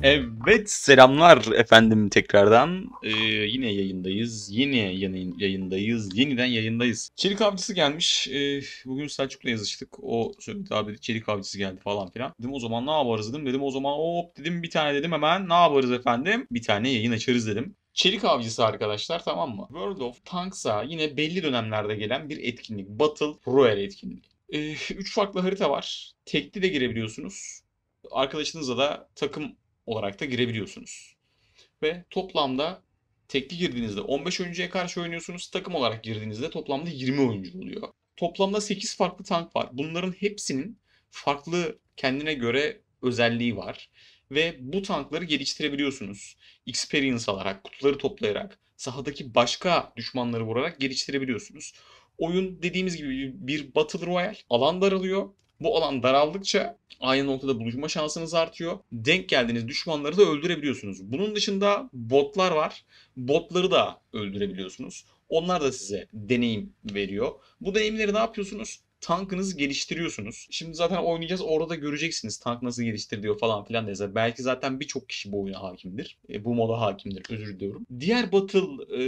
Evet, selamlar efendim tekrardan. Yine yayındayız. Yayındayız. Yeniden yayındayız. Çelik avcısı gelmiş. Bugün Selçuk'la yazıştık. O söyledi abi, çelik avcısı geldi falan filan. Dedim o zaman ne yaparız dedim. Dedim o zaman hop dedim, bir tane dedim, hemen ne yaparız efendim? Bir tane yayın açarız dedim. Çelik avcısı arkadaşlar, tamam mı? World of Tanks'a yine belli dönemlerde gelen bir etkinlik. Battle Royale etkinliği. 3 farklı harita var. Tekli de girebiliyorsunuz. Arkadaşınızla da takım olarak da girebiliyorsunuz. Ve toplamda tekli girdiğinizde 15 oyuncuya karşı oynuyorsunuz. Takım olarak girdiğinizde toplamda 20 oyuncu oluyor. Toplamda 8 farklı tank var. Bunların hepsinin farklı kendine göre özelliği var. Ve bu tankları geliştirebiliyorsunuz. Experience alarak, kutuları toplayarak, sahadaki başka düşmanları vurarak geliştirebiliyorsunuz. Oyun dediğimiz gibi bir Battle Royale. Alan daralıyor. Bu alan daraldıkça aynı noktada buluşma şansınız artıyor. Denk geldiğiniz düşmanları da öldürebiliyorsunuz. Bunun dışında botlar var. Botları da öldürebiliyorsunuz. Onlar da size deneyim veriyor. Bu deneyimleri ne yapıyorsunuz? Tankınızı geliştiriyorsunuz. Şimdi zaten oynayacağız, orada da göreceksiniz tank nasıl geliştiriliyor falan filan diye. Belki zaten birçok kişi bu oyuna hakimdir. Bu moda hakimdir, özür diliyorum. Diğer Battle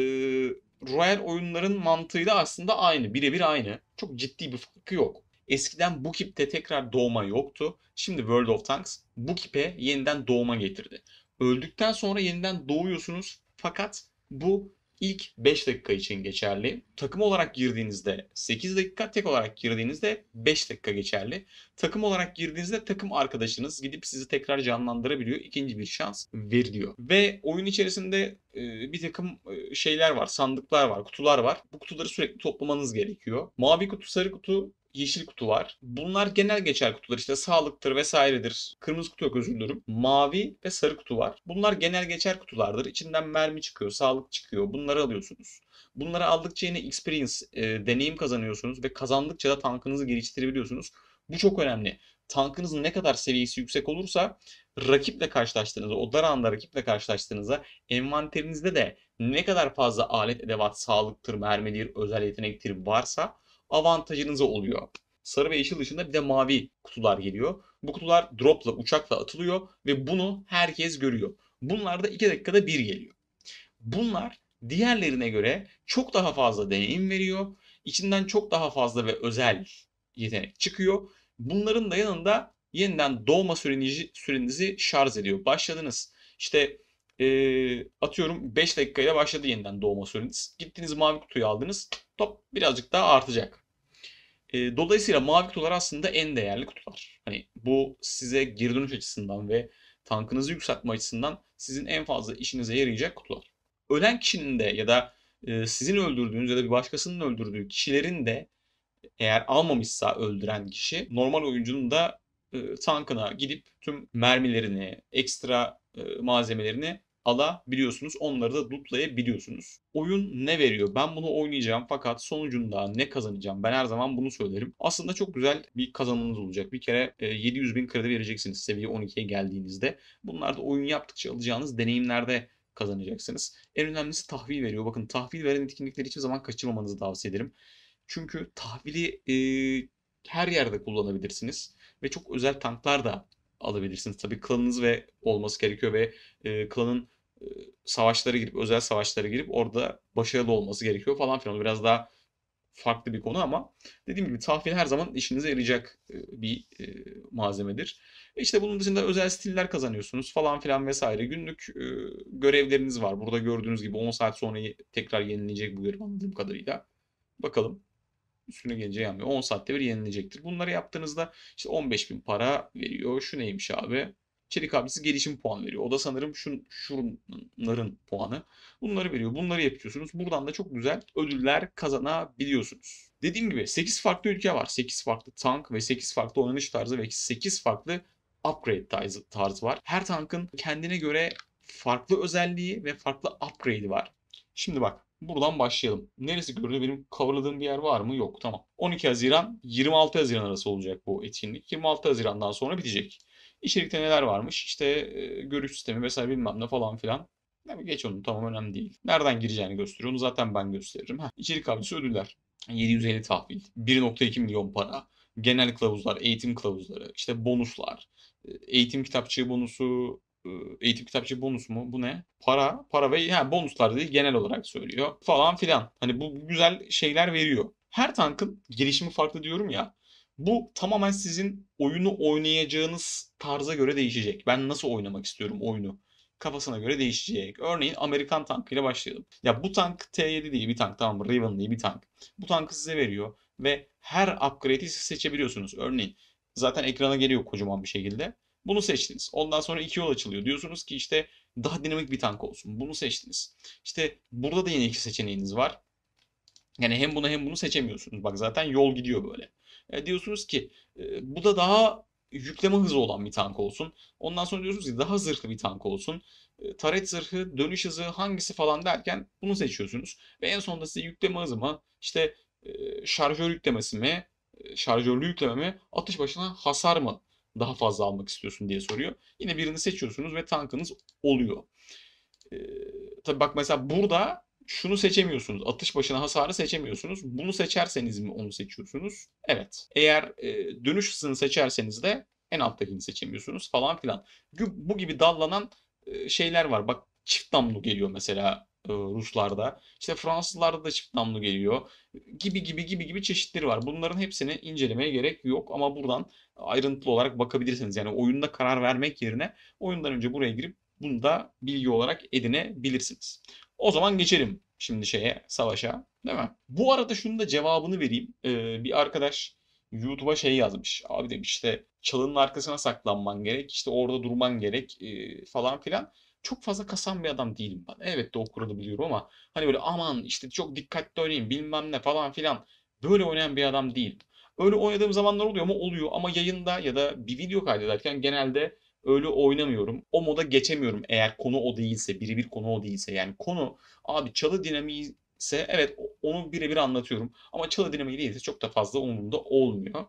Royale oyunların mantığıyla aslında aynı. Birebir aynı. Çok ciddi bir farkı yok. Eskiden bu kipte tekrar doğma yoktu. Şimdi World of Tanks bu kipe yeniden doğma getirdi. Öldükten sonra yeniden doğuyorsunuz. Fakat bu ilk 5 dakika için geçerli. Takım olarak girdiğinizde 8 dakika, tek olarak girdiğinizde 5 dakika geçerli. Takım olarak girdiğinizde takım arkadaşınız gidip sizi tekrar canlandırabiliyor. İkinci bir şans veriliyor. Ve oyun içerisinde bir takım şeyler var, sandıklar var, kutular var. Bu kutuları sürekli toplamanız gerekiyor. Mavi kutu, sarı kutu, yeşil kutu var. Bunlar genel geçer kutular, işte sağlıktır vesairedir. Kırmızı kutu yok, özür dilerim. Mavi ve sarı kutu var. Bunlar genel geçer kutulardır. İçinden mermi çıkıyor, sağlık çıkıyor. Bunları alıyorsunuz. Bunları aldıkça yine experience, deneyim kazanıyorsunuz ve kazandıkça da tankınızı geliştirebiliyorsunuz. Bu çok önemli. Tankınızın ne kadar seviyesi yüksek olursa rakiple karşılaştığınızda, o dar anda rakiple karşılaştığınızda envanterinizde de ne kadar fazla alet edevat, sağlıktır, mermidir, özel yetenektir varsa avantajınıza oluyor. Sarı ve yeşil dışında bir de mavi kutular geliyor. Bu kutular dropla, uçakla atılıyor ve bunu herkes görüyor. Bunlar da 2 dakikada bir geliyor. Bunlar diğerlerine göre çok daha fazla deneyim veriyor. İçinden çok daha fazla ve özel yetenek çıkıyor. Bunların da yanında yeniden doğma sürenizi şarj ediyor. Başladınız. İşte atıyorum 5 dakikayla başladı yeniden doğma süreniz. Gittiniz mavi kutuyu aldınız. Top birazcık daha artacak. Dolayısıyla mavi kutular aslında en değerli kutular. Hani bu size geri dönüş açısından ve tankınızı yükseltme açısından sizin en fazla işinize yarayacak kutular. Ölen kişinin de ya da sizin öldürdüğünüz ya da bir başkasının öldürdüğü kişilerin de, eğer almamışsa öldüren kişi, normal oyuncunun da tankına gidip tüm mermilerini, ekstra malzemelerini alabiliyorsunuz. Onları da lootlayabiliyorsunuz. Oyun ne veriyor? Ben bunu oynayacağım fakat sonucunda ne kazanacağım? Ben her zaman bunu söylerim. Aslında çok güzel bir kazanımınız olacak. Bir kere 700 bin kredi vereceksiniz seviye 12'ye geldiğinizde. Bunlar da oyun yaptıkça alacağınız deneyimlerde kazanacaksınız. En önemlisi tahvil veriyor. Bakın, tahvil veren etkinlikleri hiçbir zaman kaçırmamanızı tavsiye ederim. Çünkü tahvili her yerde kullanabilirsiniz ve çok özel tanklar da alabilirsiniz. Tabii klanınız ve olması gerekiyor ve klanın e, savaşlara girip, özel savaşlara girip orada başarılı olması gerekiyor falan filan. O biraz daha farklı bir konu ama dediğim gibi tahvil her zaman işinize yarayacak bir malzemedir. İşte bunun dışında özel stiller kazanıyorsunuz falan filan vesaire. Günlük görevleriniz var. Burada gördüğünüz gibi 10 saat sonra tekrar yenilecek bu görev, anladığım kadarıyla. Bakalım. Üstüne gelince yanmıyor. 10 saatte bir yenilecektir. Bunları yaptığınızda işte 15 bin para veriyor. Şu neymiş abi? Çelik abisi gelişim puanı veriyor. O da sanırım şunların puanı. Bunları veriyor. Bunları yapıyorsunuz. Buradan da çok güzel ödüller kazanabiliyorsunuz. Dediğim gibi 8 farklı ülke var. 8 farklı tank ve 8 farklı oynanış tarzı ve 8 farklı upgrade tarzı var. Her tankın kendine göre farklı özelliği ve farklı upgrade'i var. Şimdi bak, buradan başlayalım. Neresi görülüyor? Benim coverladığım bir yer var mı? Yok. Tamam. 12 Haziran 26 Haziran arası olacak bu etkinlik. 26 Haziran'dan sonra bitecek. İçerikte neler varmış? İşte görüş sistemi vesaire bilmem ne falan filan. Ya geç onu, tamam, önemli değil. Nereden gireceğini gösteriyor. Onu zaten ben gösteririm. İçerik avcısı ödüller. 750 tahvil. 1,2 milyon para. Genel kılavuzlar, eğitim kılavuzları, işte bonuslar. Eğitim kitapçığı bonusu, Eğitim kitapçı bonus mu? Bu ne? Para ve yani bonuslar değil genel olarak söylüyor falan filan. Hani bu güzel şeyler veriyor. Her tankın gelişimi farklı diyorum ya. Bu tamamen sizin oyunu oynayacağınız tarza göre değişecek. Ben nasıl oynamak istiyorum oyunu? Kafasına göre değişecek. Örneğin Amerikan tankıyla başlayalım. Ya bu tank T7 diye bir tank, tamam mı? Raven diye bir tank. Bu tankı size veriyor ve her upgrade'i siz seçebiliyorsunuz. Örneğin zaten ekrana geliyor kocaman bir şekilde. Bunu seçtiniz. Ondan sonra iki yol açılıyor. Diyorsunuz ki işte daha dinamik bir tank olsun. Bunu seçtiniz. İşte burada da yine iki seçeneğiniz var. Yani hem bunu hem bunu seçemiyorsunuz. Bak zaten yol gidiyor böyle. Diyorsunuz ki bu da daha yükleme hızı olan bir tank olsun. Ondan sonra diyorsunuz ki daha zırhlı bir tank olsun. Taret zırhı, dönüş hızı hangisi falan derken bunu seçiyorsunuz. Ve en sonunda size yükleme hızı mı, işte şarjör yüklemesi mi, şarjörlü yükleme mi, atış başına hasar mı daha fazla almak istiyorsun diye soruyor. Yine birini seçiyorsunuz ve tankınız oluyor. Ee, tabii bak mesela burada şunu seçemiyorsunuz. Atış başına hasarı seçemiyorsunuz. Bunu seçerseniz mi onu seçiyorsunuz? Evet. Eğer dönüş hızını seçerseniz de en alttakini seçemiyorsunuz falan filan. Bu gibi dallanan şeyler var. Bak çift namlu geliyor mesela Ruslarda. İşte Fransızlarda da çift namlu geliyor. Gibi çeşitleri var. Bunların hepsini incelemeye gerek yok ama buradan ayrıntılı olarak bakabilirsiniz. Yani oyunda karar vermek yerine oyundan önce buraya girip bunu da bilgi olarak edinebilirsiniz. O zaman geçelim şimdi savaşa, değil mi? Bu arada şunun da cevabını vereyim. Bir arkadaş YouTube'a şey yazmış. Abi demiş işte çalının arkasına saklanman gerek, işte orada durman gerek falan filan. Çok fazla kasan bir adam değilim ben. Evet de o kuralı biliyorum ama hani böyle aman işte çok dikkatli oynayayım bilmem ne falan filan. Böyle oynayan bir adam değilim. Öyle oynadığım zamanlar oluyor mu? Oluyor ama yayında ya da bir video kaydederken genelde öyle oynamıyorum. O moda geçemiyorum eğer konu o değilse, birebir konu o değilse. Yani konu abi çalı dinamiği ise evet onu birebir anlatıyorum. Ama çalı dinamiği değilse çok da fazla umurumda olmuyor.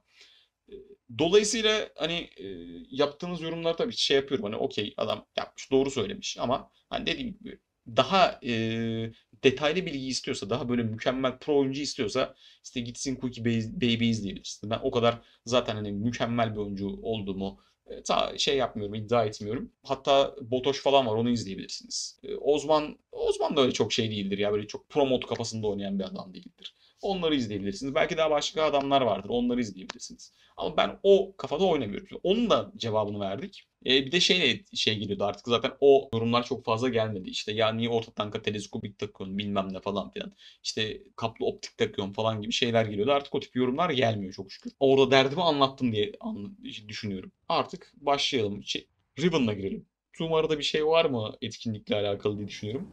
Dolayısıyla hani yaptığınız yorumlar tabii şey yapıyorum hani okey adam yapmış doğru söylemiş ama hani dediğim gibi daha detaylı bilgi istiyorsa daha böyle mükemmel pro oyuncu istiyorsa işte gitsin Cookie Baby izleyebilirsin. Ben o kadar zaten hani mükemmel bir oyuncu olduğumu şey yapmıyorum iddia etmiyorum. Hatta Botoş falan var onu izleyebilirsiniz. Osman da öyle çok şey değildir ya böyle çok pro mod kafasında oynayan bir adam değildir. Onları izleyebilirsiniz. Belki daha başka adamlar vardır. Onları izleyebilirsiniz. Ama ben o kafada oynamıyorum. Şimdi onun da cevabını verdik. Bir de şey geliyordu artık zaten o yorumlar çok fazla gelmedi. İşte ya niye orta tanka teleskopik takıyorsun bilmem ne falan filan. İşte kaplı optik takıyorsun falan gibi şeyler geliyordu. Artık o tip yorumlar gelmiyor çok şükür. Orada derdimi anlattım diye düşünüyorum. Artık başlayalım. Ribbon'la girelim. Tumara'da bir şey var mı etkinlikle alakalı diye düşünüyorum.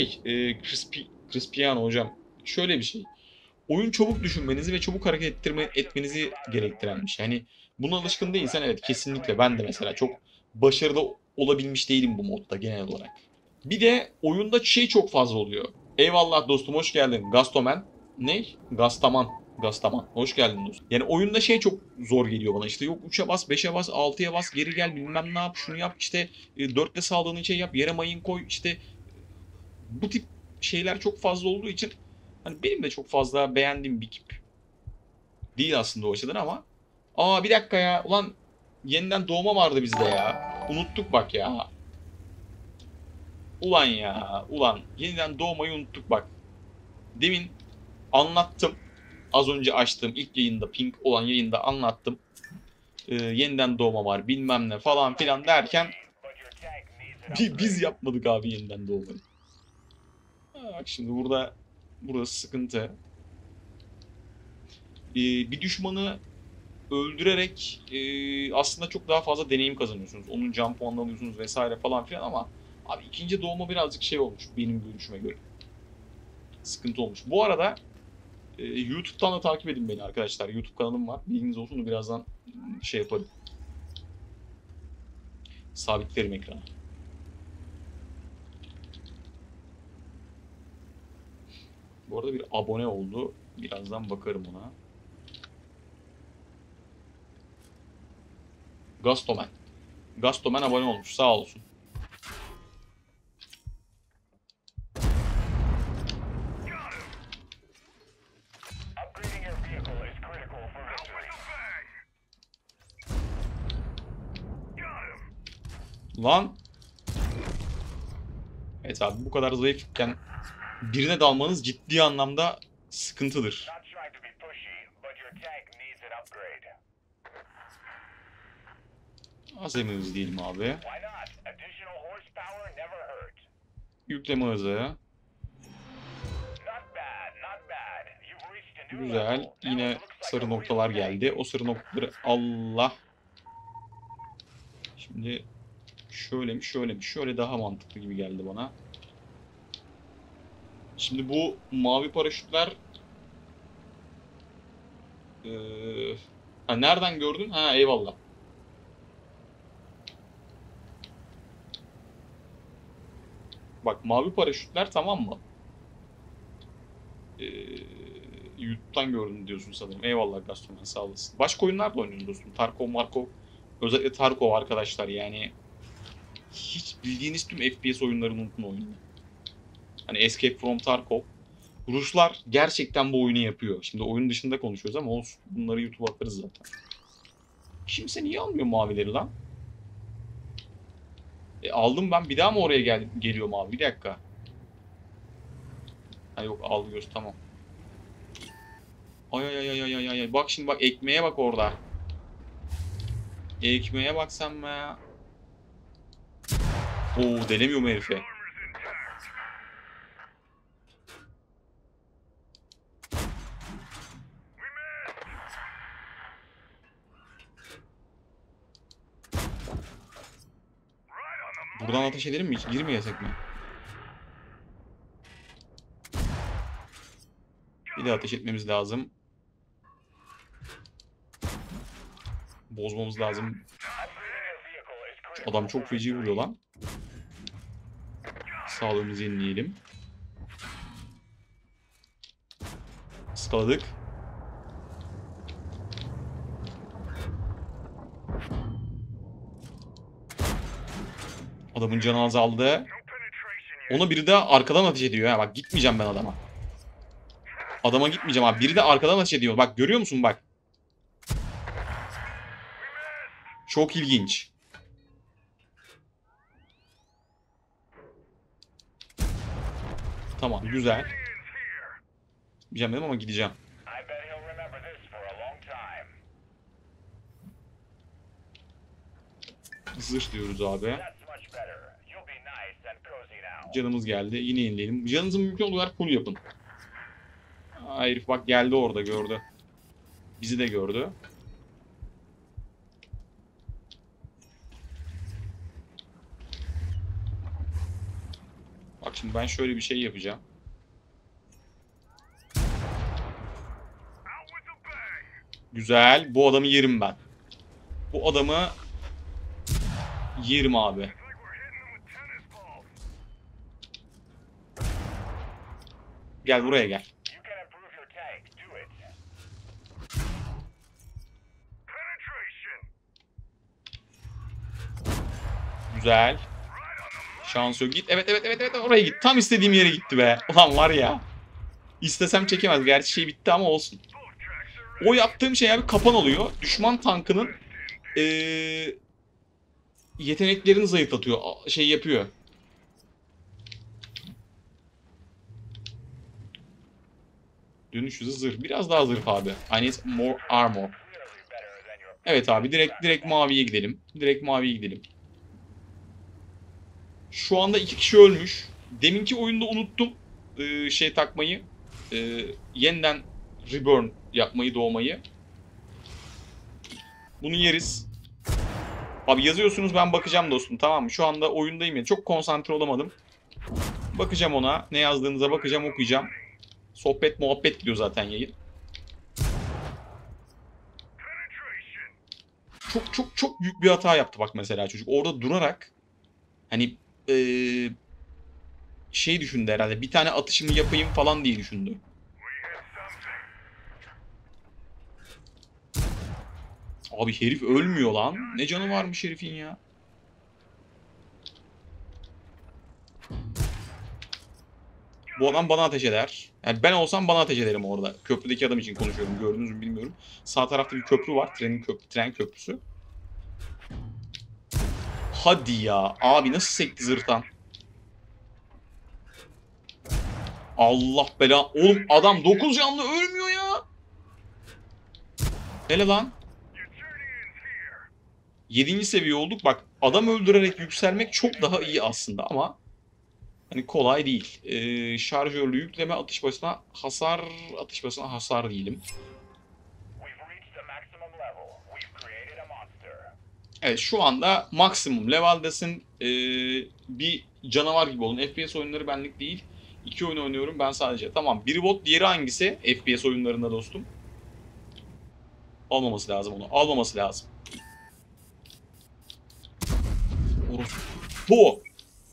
Crispiano hocam. Şöyle bir şey. Oyun çabuk düşünmenizi ve çabuk hareket etmenizi gerektiren bir şey. Yani buna alışkın değilsen evet kesinlikle ben de mesela çok başarılı olabilmiş değilim bu modda genel olarak. Bir de oyunda şey çok fazla oluyor. Eyvallah dostum hoş geldin. Gastoman. Ne? Gastaman. Gastaman. Hoş geldin dostum. Yani oyunda şey çok zor geliyor bana. İşte yok 3'e bas, 5'e bas, 6'ya bas, geri gel bilmem ne yap, şunu yap. İşte 4'te sağladığın şey yap, yere mayın koy. İşte bu tip şeyler çok fazla olduğu için hani benim de çok fazla beğendiğim bir ekip değil aslında o açıdan ama bir dakika ya ulan yeniden doğma vardı bizde ya. Unuttuk bak ya. Ulan ya ulan yeniden doğmayı unuttuk bak. Demin anlattım. Az önce açtığım ilk yayında pink olan yayında anlattım. Yeniden doğma var bilmem ne falan filan derken biz yapmadık abi yeniden doğmayı. Bak şimdi burada sıkıntı. Bir düşmanı öldürerek aslında çok daha fazla deneyim kazanıyorsunuz. Onun can puanını alıyorsunuz vesaire falan filan ama abi ikinci doğma birazcık şey olmuş benim görüşüme göre. Sıkıntı olmuş. Bu arada YouTube'dan da takip edin beni arkadaşlar. YouTube kanalım var. Bilginiz olsun da birazdan şey yaparım. Sabitlerim ekrana. Bu arada bir abone oldu. Birazdan bakarım ona. Gastoman. Gastoman abone olmuş. Sağ olsun. Lan Evet abi, bu kadar zayıfken birine dalmanız ciddi anlamda sıkıntıdır. Azemimiz diyelim abi. Yükleme hızı. Güzel. Yine sarı noktalar geldi. O sarı noktaları Allah. Şimdi şöyle mi şöyle mi? Şöyle daha mantıklı gibi geldi bana. Şimdi bu mavi paraşütler ha, nereden gördün? Ha, eyvallah. Bak, mavi paraşütler, tamam mı? YouTube'dan gördün diyorsun sanırım. Eyvallah Gaston, sağ olasın. Başka oyunlarla oynuyorsun dostum. Tarkov, Markov. Özellikle Tarkov arkadaşlar yani. Hiç bildiğiniz tüm FPS oyunlarını unutun oyunu. Hani Escape from Tarkov. Ruslar gerçekten bu oyunu yapıyor. Şimdi oyun dışında konuşuyoruz ama olsun. Bunları YouTube'a atarız zaten. Kimse niye almıyor mavileri lan? Aldım ben. Bir daha mı oraya geliyorum abi? Bir dakika. Ha yok, alıyoruz, tamam. Ay ay ay ay ay ay ay. Bak şimdi, bak ekmeğe bak orada. Ekmeğe bak sen be. Oo, denemiyorum herife. Buradan ateş edelim mi? Hiç girmeyesek mi? Bir de ateş etmemiz lazım. Bozmamız lazım. Şu adam çok feci vuruyor lan. Sağlığımızı yenileyelim. Iskaladık. Adamın canı azaldı. Ona biri de arkadan ateş ediyor. Ha, bak gitmeyeceğim ben adama. Adama gitmeyeceğim abi. Biri de arkadan ateş ediyor. Bak görüyor musun bak. Çok ilginç. Tamam, güzel. Gideceğim dedim ama gideceğim. Zırh diyoruz abi. Canımız geldi. Yine yenileyelim. Canınızı mümkün olduğu kadar full yapın. Aa, herif bak geldi, orada gördü. Bizi de gördü. Bak şimdi ben şöyle bir şey yapacağım. Güzel. Bu adamı yerim ben. Bu adamı yerim abi. Gel buraya gel. Güzel. Şans yok. Git. Evet evet evet evet, oraya git. Tam istediğim yere gitti be. Ulan var ya. İstesem çekemez. Gerçi şey bitti ama olsun. O yaptığım şey abi kapan oluyor. Düşman tankının yeteneklerini zayıflatıyor. Şey yapıyor. Dönüş hızı zırh. Biraz daha zırh abi. I need more armor. Evet abi, direkt maviye gidelim. Direkt maviye gidelim. Şu anda 2 kişi ölmüş. Deminki oyunda unuttum şey takmayı. Yeniden reburn yapmayı, doğmayı. Bunu yeriz. Abi yazıyorsunuz, ben bakacağım dostum, tamam mı? Şu anda oyundayım ya. Çok konsantre olamadım. Bakacağım ona. Ne yazdığınıza bakacağım, okuyacağım. Sohbet muhabbet diyor zaten yayın. Çok çok çok büyük bir hata yaptı bak mesela çocuk. Orada durarak hani şey düşündü herhalde. Bir tane atışımı yapayım falan diye düşündü. Abi herif ölmüyor lan. Ne canı varmış herifin ya. Bu adam bana ateş eder. Yani ben olsam bana ateş ederim orada. Köprüdeki adam için konuşuyorum. Gördünüz mü bilmiyorum. Sağ tarafta bir köprü var. Tren köprüsü. Hadi ya. Abi nasıl sekti zırhtan? Allah bela. Oğlum adam 9 canlı ölmüyor ya. Hele lan. 7. seviye olduk. Bak adam öldürerek yükselmek çok daha iyi aslında ama hani kolay değil. Şarjörlü yükleme atış başına hasar, atış başına hasar diyelim. Evet şu anda maksimum level'desin. Bir canavar gibi olun. FPS oyunları benlik değil. 2 oyun oynuyorum ben sadece. Tamam biri bot diğeri hangisi? FPS oyunlarında dostum. Almaması lazım onu. Almaması lazım. Bu.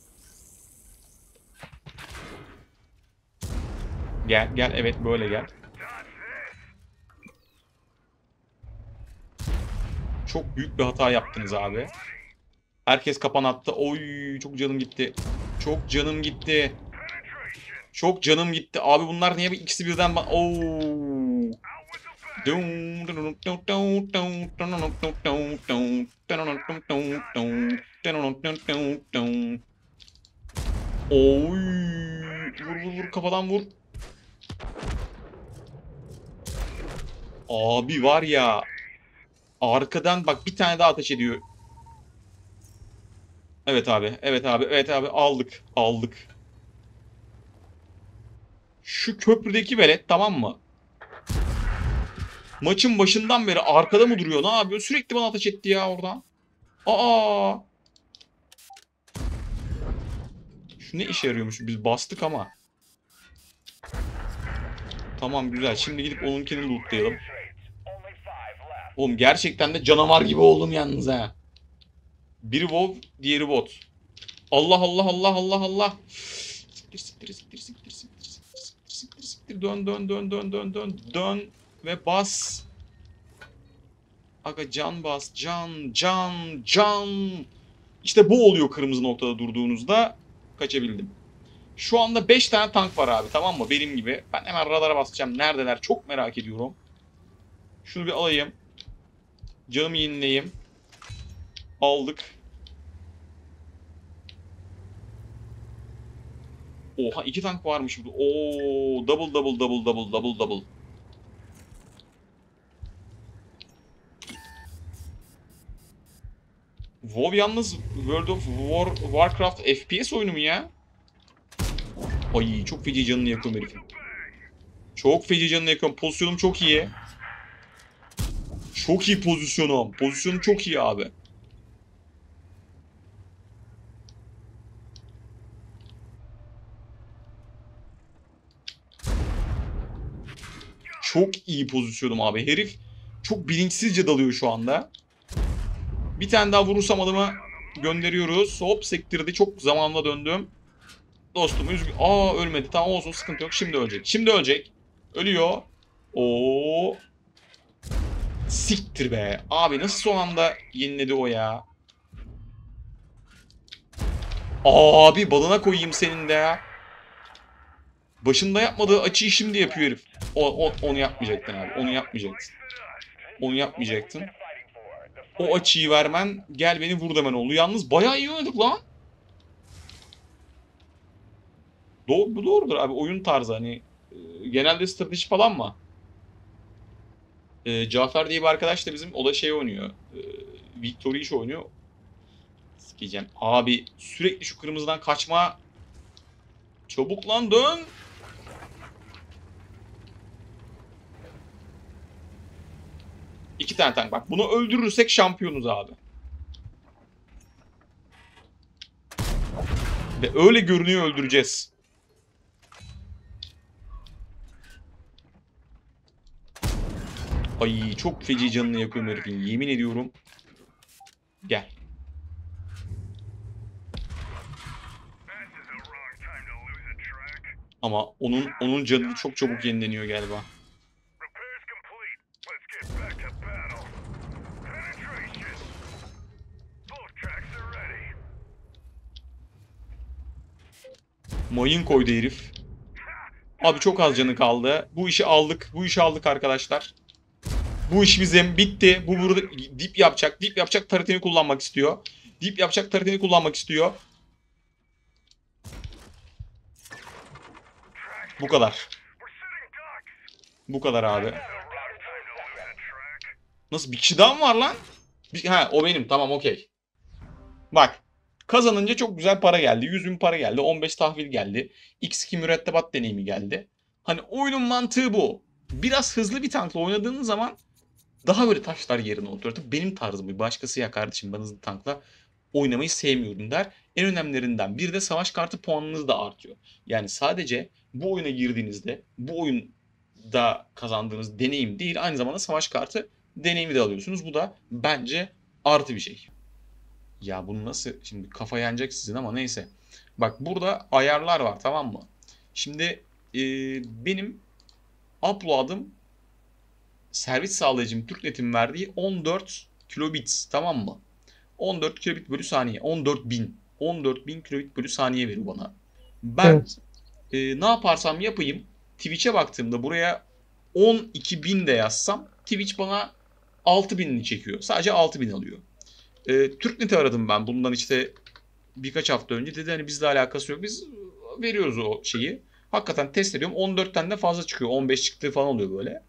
Gel gel evet böyle gel. Çok büyük bir hata yaptınız abi. Herkes kapan attı. Oy çok canım gitti. Çok canım gitti. Çok canım gitti. Abi bunlar niye bir ikisi birden Oo. Oy. Vur vur vur kafadan vur. Abi var ya. Arkadan bak bir tane daha ateş ediyor. Evet abi. Evet abi. Evet abi. Aldık. Aldık. Şu köprüdeki velet tamam mı? Maçın başından beri arkada mı duruyor? Ne yapıyor? Sürekli bana ateş etti ya oradan. Aa! Şu ne işe yarıyormuş? Biz bastık ama. Tamam güzel. Şimdi gidip onunkini lootlayalım. Oğlum gerçekten de canavar gibi oldum yalnız ha. Biri WoW, diğeri bot. Allah Allah Allah Allah Allah. Siktir siktir siktir siktir siktir siktir siktir siktir siktir. Dön dön dön dön dön dön dön ve bas. Aga can bas. Can can can. İşte bu oluyor kırmızı noktada durduğunuzda. Kaçabildim. Şu anda 5 tane tank var abi tamam mı? Benim gibi. Ben hemen radara basacağım. Neredeler? Çok merak ediyorum. Şunu bir alayım. Canımı yenileyim. Aldık. Oha 2 tank varmış burada. Oo double double double double double double. WoW yalnız World of Warcraft FPS oyunu mu ya? Ay çok feci canını yakıyorum herifin. Çok feci canını yakıyorum. Pozisyonum çok iyi. Çok iyi pozisyonum. Pozisyonum çok iyi abi. Çok iyi pozisyonum abi. Herif çok bilinçsizce dalıyor şu anda. Bir tane daha vurursam adamı gönderiyoruz. Hop sektirdi. Çok zamanla döndüm. Dostum üzgün. Aa ölmedi. Tamam olsun sıkıntı yok. Şimdi ölecek. Şimdi ölecek. Ölüyor. Oo. Siktir be. Abi nasıl son anda yeniledi o ya? Abi balına koyayım senin de ya. Başında yapmadığı açıyı şimdi yapıyor herif. Onu yapmayacaktın abi. Onu yapmayacaktın. Onu yapmayacaktın. O açıyı vermen gel beni vur demen oldu. Yalnız bayağı iyi oynadık lan. Bu doğrudur abi oyun tarzı hani genelde strateji falan mı? Cafer diye bir arkadaş da bizim o da şey oynuyor. Victory iş oynuyor. Sikeceğim. Abi sürekli şu kırmızıdan kaçma. Çabuk lan dön. İki tane tank bak. Bunu öldürürsek şampiyonuz abi. Ve öyle görünüyor öldüreceğiz. Ay çok feci canını yakıyorum herifin. Yemin ediyorum. Gel. Ama onun canı çok çabuk yenileniyor galiba. Mayın koydu herif. Abi çok az canı kaldı. Bu işi aldık. Bu işi aldık arkadaşlar. Bu iş bizim bitti. Bu burada dip yapacak. Dip yapacak taretini kullanmak istiyor. Dip yapacak taretini kullanmak istiyor. Bu kadar. Bu kadar abi. Nasıl bir kişi daha mı var lan? Ha o benim, tamam okey. Bak. Kazanınca çok güzel para geldi. 100.000 para geldi. 15 tahvil geldi. X2 mürettebat deneyimi geldi. Hani oyunun mantığı bu. Biraz hızlı bir tankla oynadığınız zaman daha böyle taşlar yerine oturuyor. Tabii benim tarzım bu. Başkası ya kardeşim ben hızlı tankla oynamayı sevmiyorum der. En önemlilerinden bir de savaş kartı puanınız da artıyor. Yani sadece bu oyuna girdiğinizde bu oyunda kazandığınız deneyim değil, aynı zamanda savaş kartı deneyimi de alıyorsunuz. Bu da bence artı bir şey. Ya bunu nasıl şimdi kafa yanacak sizin ama neyse. Bak burada ayarlar var, tamam mı? Şimdi benim upload'ım servis sağlayıcım TürkNet'in verdiği 14 kilobit, tamam mı? 14 kilobit bölü saniye. 14.000 kilobit bölü saniye veriyor bana. Ben Evet. ne yaparsam yapayım Twitch'e baktığımda buraya 12.000 de yazsam Twitch bana 6.000'ini çekiyor. Sadece 6.000 alıyor. TürkNet'i aradım ben bundan işte birkaç hafta önce. Dedi hani bizle alakası yok. Biz veriyoruz o şeyi. Hakikaten test ediyorum. 14'ten de fazla çıkıyor. 15 çıktığı falan oluyor böyle.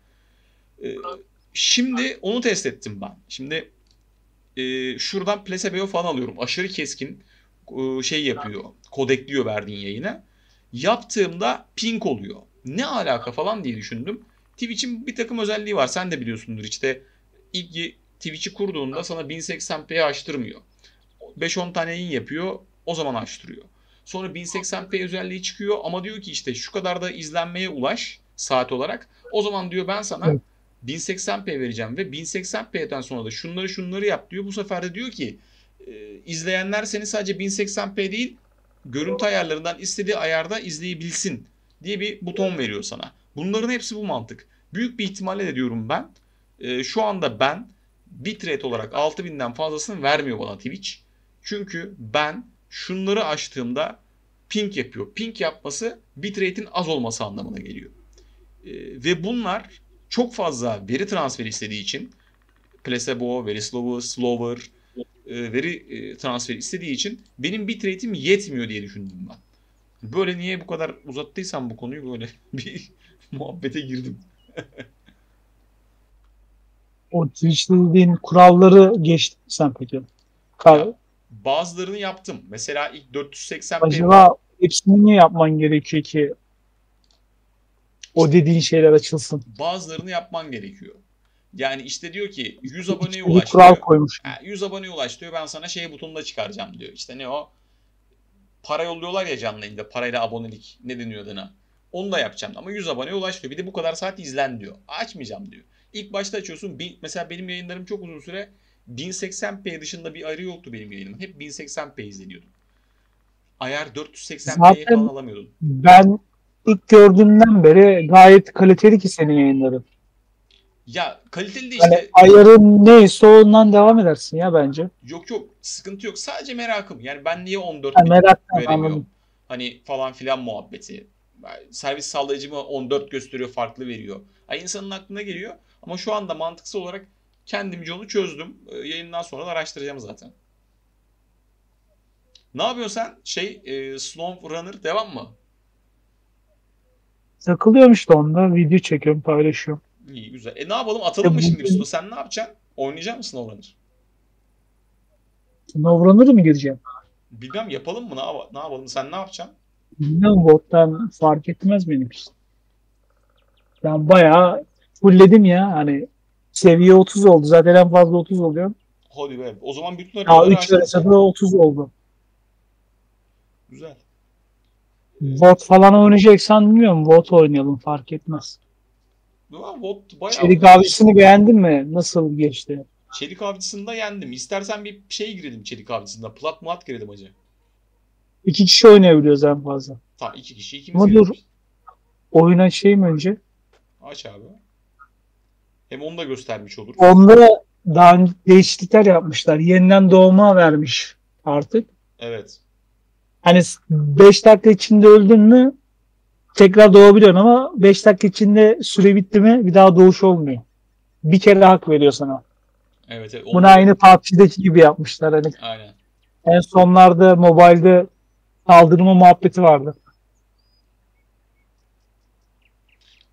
Şimdi onu test ettim ben. Şimdi şuradan Placebo falan alıyorum. Aşırı keskin şey yapıyor. Kodekliyor verdiğin yayına. Yaptığımda ping oluyor. Ne alaka falan diye düşündüm. Twitch'in bir takım özelliği var. Sen de biliyorsundur işte. İlk Twitch'i kurduğunda sana 1080p'ye açtırmıyor. 5-10 tane yayın yapıyor. O zaman açtırıyor. Sonra 1080p özelliği çıkıyor ama diyor ki işte şu kadar da izlenmeye ulaş saat olarak. O zaman diyor ben sana Evet. 1080p vereceğim ve 1080p'den sonra da şunları yap diyor. Bu sefer de diyor ki izleyenler seni sadece 1080p değil görüntü ayarlarından istediği ayarda izleyebilsin diye bir buton veriyor sana. Bunların hepsi bu mantık. Büyük bir ihtimalle de diyorum ben şu anda ben bitrate olarak 6.000'den fazlasını vermiyor bana Twitch. Çünkü ben şunları açtığımda ping yapıyor. Ping yapması bitrate'in az olması anlamına geliyor. Ve bunlar çok fazla veri transferi istediği için placebo, veri slower, veri transferi istediği için benim bitrate'im yetmiyor diye düşündüm ben. Böyle niye bu kadar uzattıysam bu konuyu böyle bir muhabbete girdim. O Twitch'te dediğin kuralları geçtin mi sen peki? Ya bazılarını yaptım. Mesela ilk 480p Acaba hepsini niye yapman gerekiyor ki o dediğin şeyler açılsın? bazılarını yapman gerekiyor. Yani işte diyor ki 100 aboneye İşte bir ulaş kural diyor. koymuş. 100 aboneye ulaş diyor. Ben sana şey butonunda çıkaracağım diyor. İşte ne o? Para yolluyorlar ya canlı yayında. Parayla abonelik. Ne deniyor adına? Onu da yapacağım. Ama 100 aboneye ulaş diyor. Bir de bu kadar saat izlen diyor. Açmayacağım diyor. İlk başta açıyorsun. Mesela benim yayınlarım çok uzun süre 1080p dışında bir ayarı yoktu benim yayınım. Hep 1080p izleniyordum. Ayar 480p'ye falan Zaten alamıyordum. ben ilk gördüğümden beri gayet kaliteli ki senin yayınların. Ya kaliteli de Hani işte ayarın neyse ondan devam edersin ya bence. yok sıkıntı yok. Sadece merakım. Yani ben niye 14 Yani bin meraktan veremiyorum? anladım. Hani falan filan muhabbeti. Servis sağlayıcımı 14 gösteriyor, farklı veriyor. Ay insanın aklına geliyor. Ama şu anda mantıksal olarak kendimce onu çözdüm. Yayından sonra da araştıracağım zaten. Ne yapıyorsun sen? Slow Runner devam mı? Takılıyorum işte onda. Video çekiyorum, paylaşıyorum. İyi güzel. Ne yapalım? Atalım mı şimdi bir Bugün slow? Sen ne yapacaksın? Oynayacak mısın Slow Runner? Novranır'ı mı gireceğim? Bilmem yapalım mı? Ne yapalım? Sen ne yapacaksın? Bilmiyorum, bottan fark etmez benim için. Ben bayağı fullledim ya. Hani seviye 30 oldu. Zaten en fazla 30 oluyor. Hadi be. O zaman bütün Ya haritaları 3 açtın sen. haritada 30 oldu. Güzel. Bot falan oynayacaksan bilmiyorum. Bot oynayalım, fark etmez. Bot bayağı Çelik oynadım. abisini beğendin mi? Nasıl geçti? Çelik avcısında yendim. İstersen bir şey girelim çelik avcısında. Plat mat girelim hacı. 2 kişi oynayabiliyoruz en fazla. Tamam iki kişi ikimiz Ama dur, girelim. oyun açayım önce. Aç abi. Hem onu da göstermiş olur. Onda daha önce değişiklikler yapmışlar. Yeniden doğuma vermiş artık. Evet. Hani 5 dakika içinde öldün mü tekrar doğabiliyorsun ama 5 dakika içinde süre bitti mi bir daha doğuş olmuyor. Bir kere hak veriyor sana. Evet. Bunu Onda aynı PUBG'deki gibi yapmışlar. Hani aynen. en sonlarda mobilde kaldırma muhabbeti vardı.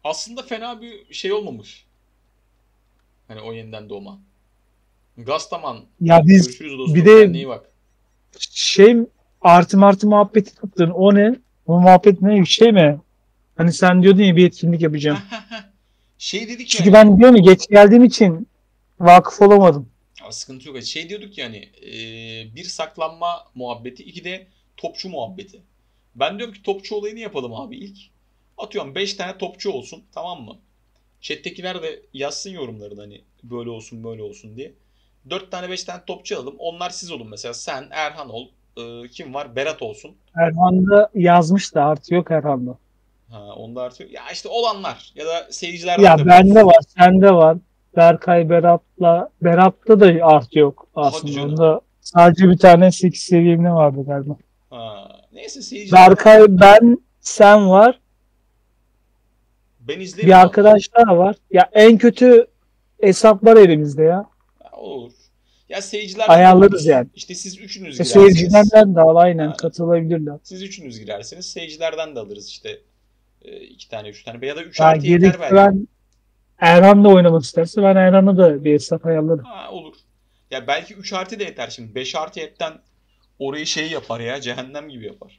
Aslında fena bir şey olmamış. Hani o yeniden doğma. Gastaman. Ya biz Görüşürüz bir dostum. de Kendine iyi bak. şey artı martı muhabbeti yaptın. O ne? O muhabbet ne? Bir şey mi? Hani sen diyordun ya bir etkinlik yapacağım. Şey dedik Çünkü yani. ben diyorum ya geç geldiğim için vakıf olamadım. Sıkıntı yok. Şey diyorduk yani. Bir saklanma muhabbeti. İki de topçu muhabbeti. Ben diyorum ki topçu olayını yapalım abi ilk. Atıyorum 5 tane topçu olsun. Tamam mı? Chat'tekiler de yazsın yorumlarını hani böyle olsun böyle olsun diye. 4 tane 5 tane topçu alalım. Onlar siz olun mesela. Sen, Erhan ol. Kim var? Berat olsun. Erhan'da yazmış da artı yok Erhan'da. Ha, onda artıyor. Ya işte olanlar ya da seyircilerden de Ya bende buluruz. var, sende var. Berkay Berat'ta da artı yok Hadi aslında. canım. Onda sadece bir tane 8 seviyemine vardı galiba. Ha, neyse seyircilerden Berkay, de ben, sen var. ben izlerim Bir valla. arkadaş daha var. Ya en kötü hesap var elimizde ya. Ya, olur. Ya seyircilerden de Ayarlarız buluruz. yani. İşte siz üçünüz Ya girersiniz. seyircilerden de al aynen Ha, katılabilirler. siz üçünüz girersiniz. Seyircilerden de alırız işte. 2 tane 3 tane. Ya da 3 Ya artı yeter gerekli belki. ben Erhan'la oynamak isterse ben Erhan'a da bir hesap ayarlarım. Ha, olur. Ya belki 3 artı da yeter şimdi. 5 artı etten orayı şey yapar ya. Cehennem gibi yapar.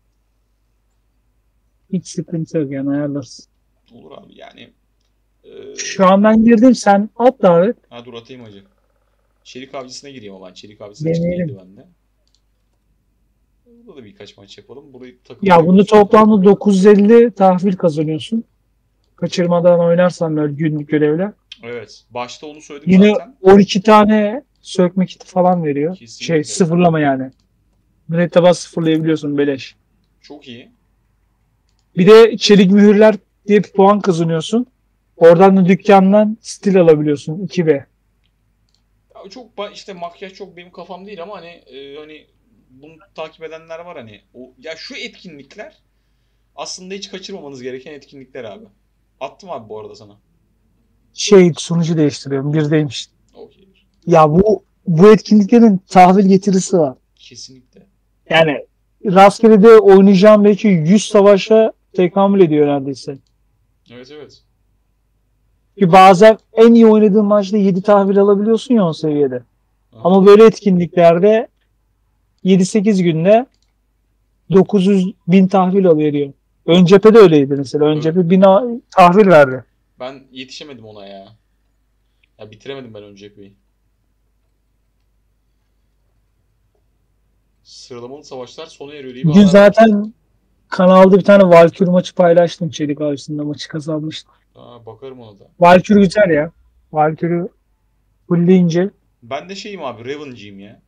Hiç sıkıntı yok yani ayarlarız. Olur abi yani. Şu an ben girdim sen at davet. Ha, dur atayım hacı. Çelik avcısına gireyim ama ben. Çelik avcısı açık değildi Deneyelim. bende. Burada da birkaç maç yapalım. Burayı Ya bunu takılabiliyoruz. toplamda 950 tahvil kazanıyorsun. Kaçırmadan oynarsan böyle günlük görevler. Evet. Başta onu söyledim Yine zaten. 12 tane sökme kiti falan veriyor. Şey Kesinlikle. sıfırlama yani. Mürettebat sıfırlayabiliyorsun beleş. Çok iyi. Bir de çelik mühürler diye bir puan kazanıyorsun. Oradan da dükkandan stil alabiliyorsun 2B. Ya çok işte makyaj çok benim kafam değil ama hani bunu takip edenler var hani. Ya şu etkinlikler aslında hiç kaçırmamanız gereken etkinlikler abi. Attım abi bu arada sana. Şey sunucu değiştiriyorum. Birdeymiş. Okey. Ya bu etkinliklerin tahvil getirisi var. Kesinlikle. Yani rastgele de oynayacağım belki 100 savaşa tekamül ediyor neredeyse. Evet, evet. Ki bazen en iyi oynadığın maçta 7 tahvil alabiliyorsun ya o seviyede. Aha. Ama böyle etkinliklerde 7-8 günde 900 bin tahvil veriyor. Ön cephede öyleydi mesela. Ön cephe 1000 tahvil verdi. Ben yetişemedim ona ya. Ya bitiremedim ben önce cepheyi. Sıralamalı savaşlar sona eriyor diye bir Bugün haber var. zaten kanalda bir tane Valkür maçı paylaştım. Çelik Avcısı'nda maçı kazanmıştım. Aa, bakarım ona da. Valkür güzel ya. Valkür'ü fullleyince Ben de şeyim abi, Raven'cıyım ya.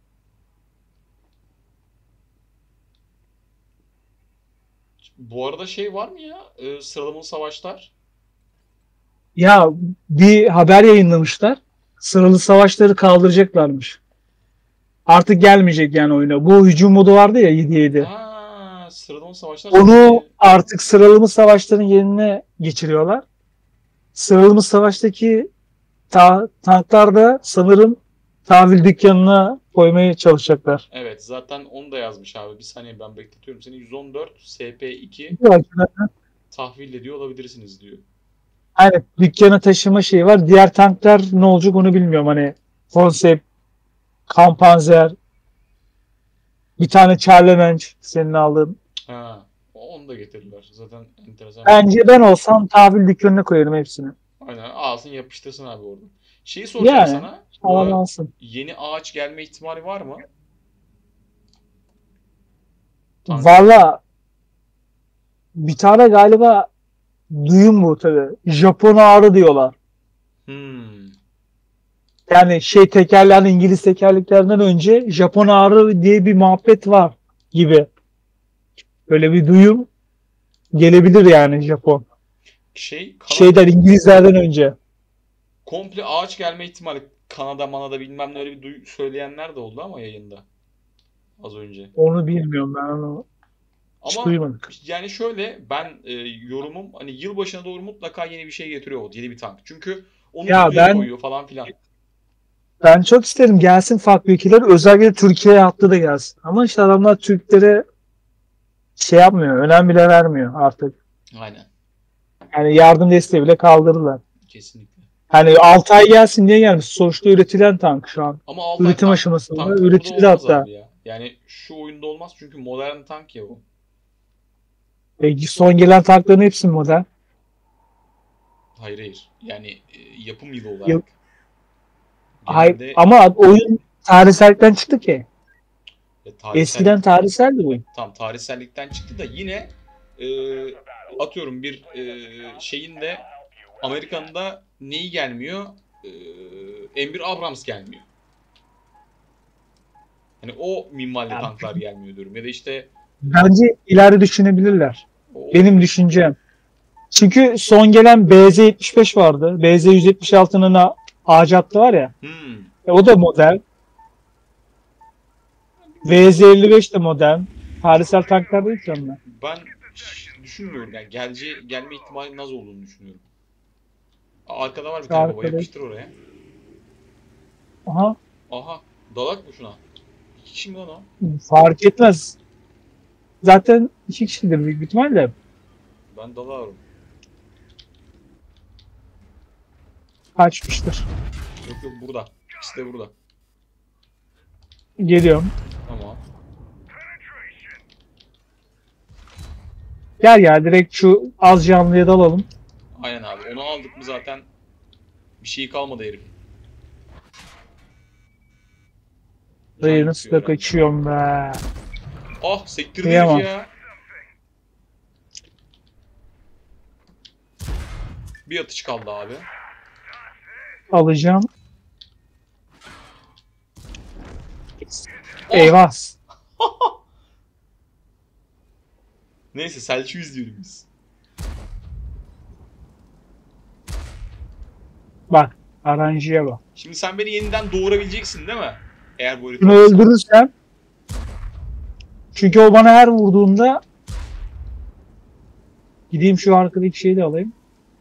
Bu arada şey var mı ya? Sıralamalı savaşlar. ya bir haber yayınlamışlar. Sıralı savaşları kaldıracaklarmış. Artık gelmeyecek yani oyuna. Bu hücum modu vardı ya 7-7. Ha, sıralamalı savaşlar sona Onu eriyor. artık sıralama savaşların yerine geçiriyorlar. Sıralama savaştaki tanklar da sanırım tahvil dükkanına koymaya çalışacaklar. Evet, zaten onu da yazmış abi. Bir saniye ben bekletiyorum seni. 114 SP2 tahvil ediyor olabilirsiniz diyor. Aynen dükkana taşıma şeyi var. Diğer tanklar ne olacak onu bilmiyorum. Hani konsept, kampanzer, bir tane Charlemagne senin aldığın. Ha, onu da getirdiler. Zaten enteresan bir Bence etkinlik. ben olsam tahvil dükkanına koyarım hepsini. Aynen, alsın yapıştırsın abi orada. Şeyi soracağım Yani sana. alan Bu alsın. yeni ağaç gelme ihtimali var mı? Tanklara. Valla bir tane galiba duyum bu tabii. Japon ağrı diyorlar. Hmm. Yani şey tekerlerin İngiliz tekerleklerden önce Japon ağrı diye bir muhabbet var gibi. Böyle bir duyum gelebilir yani Japon. Kanada Şeyden İngilizlerden önce. komple ağaç gelme ihtimali. Kanada manada bilmem ne öyle bir söyleyenler de oldu ama yayında. Az önce. Onu bilmiyorum ben onu hiç Ama duymadık. yani şöyle ben yorumum hani yılbaşına doğru mutlaka yeni bir şey getiriyor o yeni bir tank. Çünkü onu Ya videoya ben koyuyor falan filan. ben çok isterim gelsin farklı ülkeler özellikle Türkiye'ye hattı da gelsin. Ama işte adamlar Türklere şey yapmıyor, önem bile vermiyor artık. Aynen. Yani yardım desteği bile kaldırırlar. Kesinlikle. Hani 6 ay gelsin diye gelmiş. Sonuçta üretilen tank şu an. Ama Altay Üretim aşamasında tankı burada üretildi olmaz hatta. abi ya. Yani şu oyunda olmaz çünkü modern tank ya bu. Son gelen tankların hepsi modern. Hayır hayır. Yani yapım yılı Yok. olarak. Hayır, Genelde ama oyun tarihsellikten çıktı ki. tarihsellik Eskiden tarihseldi bu oyun. tam tarihsellikten çıktı da yine e, atıyorum bir şeyin de Amerika'nın da neyi gelmiyor? M1 Abrams gelmiyor. Hani o minvalde Yani tanklar gelmiyor diyorum. Ya da işte bence ileride düşünebilirler. o Benim düşüncem. Çünkü son gelen BZ-75 vardı. BZ-176'nın ağaç hattı var ya. hmm, O da modern. VZ-55 de modern. Tarihsel tanklar değil ki onlar. ben düşünmüyorum yani gelme ihtimalinin az olduğunu düşünüyorum. Arkada var bir Şu tane baba arkada. yapıştır oraya. Aha, Aha dalak mı şuna? İki kişi mi lan o? fark etmez. Zaten 2 kişidir büyük ihtimalle. Ben dalarım. Kaçmıştır. Yok yok burada. İkisi de burada. Geliyorum. Tamam. Gel ya, direkt şu az canlıya dalalım. Aynen abi. Onu aldık mı zaten bir şey kalmadı herif. Can Dayı nasıl yakıyor da herhalde. kaçıyorum be. Ah sektirdi Kıyamam. herif ya. Bir atış kaldı abi. Alacağım. Oh! Eyvah. Neyse Selçuk'u izliyoruz biz. Bak. Aranjiye bak. Şimdi sen beni yeniden doğurabileceksin değil mi? Eğer bu herifi Bunu alırsan. öldürürsem, çünkü o bana her vurduğunda, gideyim şu arkadaki şeyi de alayım.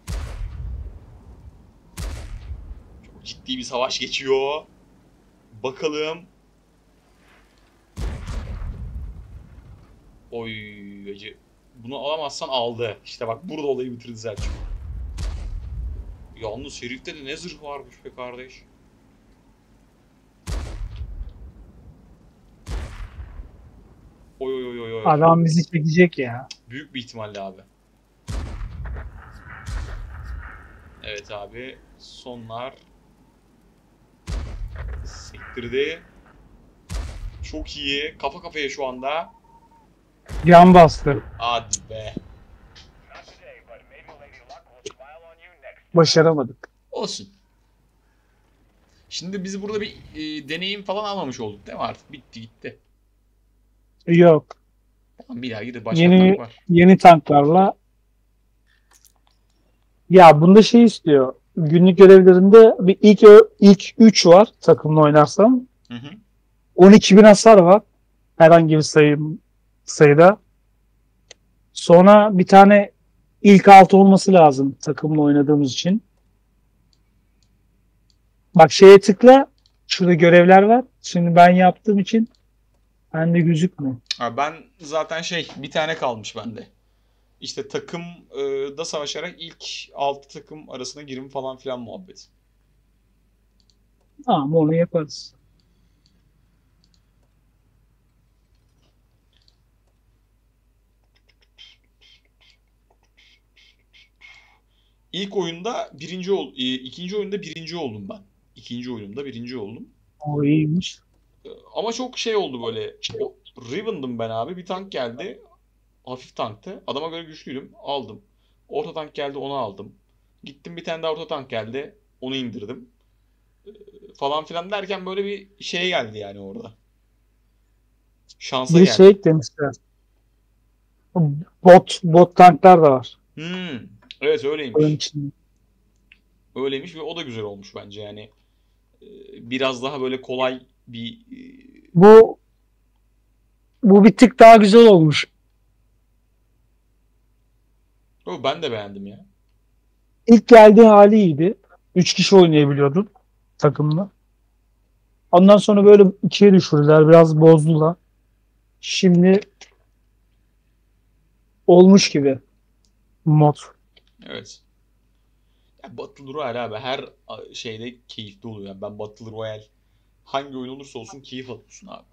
Çok ciddi bir savaş geçiyor. Bakalım. Oy acı. Bunu alamazsan aldı. İşte bak burada olayı bitirdi Selçuk. Yalnız herifte de ne zırh varmış be kardeş. Oy oy oy oy oy. Adam bizi çekecek ya. Büyük bir ihtimalle abi. Evet abi. Sonlar. Sektirdi. Çok iyi. Kafa kafaya şu anda. Can bastı. Hadi be. Başaramadık. Olsun. Şimdi biz burada bir deneyim falan almamış olduk değil mi artık? Bitti gitti. Yok. Tamam bir daha gidip başka tank Yeni var. yeni tanklarla. Ya bunda şey istiyor. Günlük görevlerinde bir ilk 3 var takımla oynarsam. Hı hı. 12.000 hasar var. Herhangi bir sayıda. Sonra bir tane ilk 6 olması lazım takımla oynadığımız için. Bak şeye tıkla. Şurada görevler var. Şimdi ben yaptığım için bende gözükmüyor. Ha, ben zaten bir tane kalmış bende. İşte takım da savaşarak ilk 6 takım arasına girim falan filan muhabbet. Tamam, onu yaparız. İlk oyunda ikinci oyunda birinci oldum ben. İkinci oyunda birinci oldum. O iyiymiş. Ama çok oldu böyle. O, Riven'dım ben abi. Bir tank geldi. Hafif tanktı. Adama göre güçlüydüm. Aldım. Orta tank geldi onu aldım. Gittim bir tane daha orta tank geldi. Onu indirdim. Falan filan derken böyle bir şeye geldi yani orada. Şansa Bir şey geldi. eklemişler. Bot tanklar da var Hmm, evet oyun öyleymiş. içinde. Öyleymiş ve o da güzel olmuş bence yani. Ee, Biraz daha böyle kolay bir... Bu bu bir tık daha güzel olmuş. Ben de beğendim ya. İlk geldiği hali iyiydi. 3 kişi oynayabiliyordun takımla. Ondan sonra böyle ikiye düşürdüler. Biraz bozdular. Şimdi olmuş gibi mod. Evet. Ya Battle Royale abi her şeyde keyifli oluyor. Yani ben Battle Royale hangi oyun olursa olsun keyif alıyorsun abi.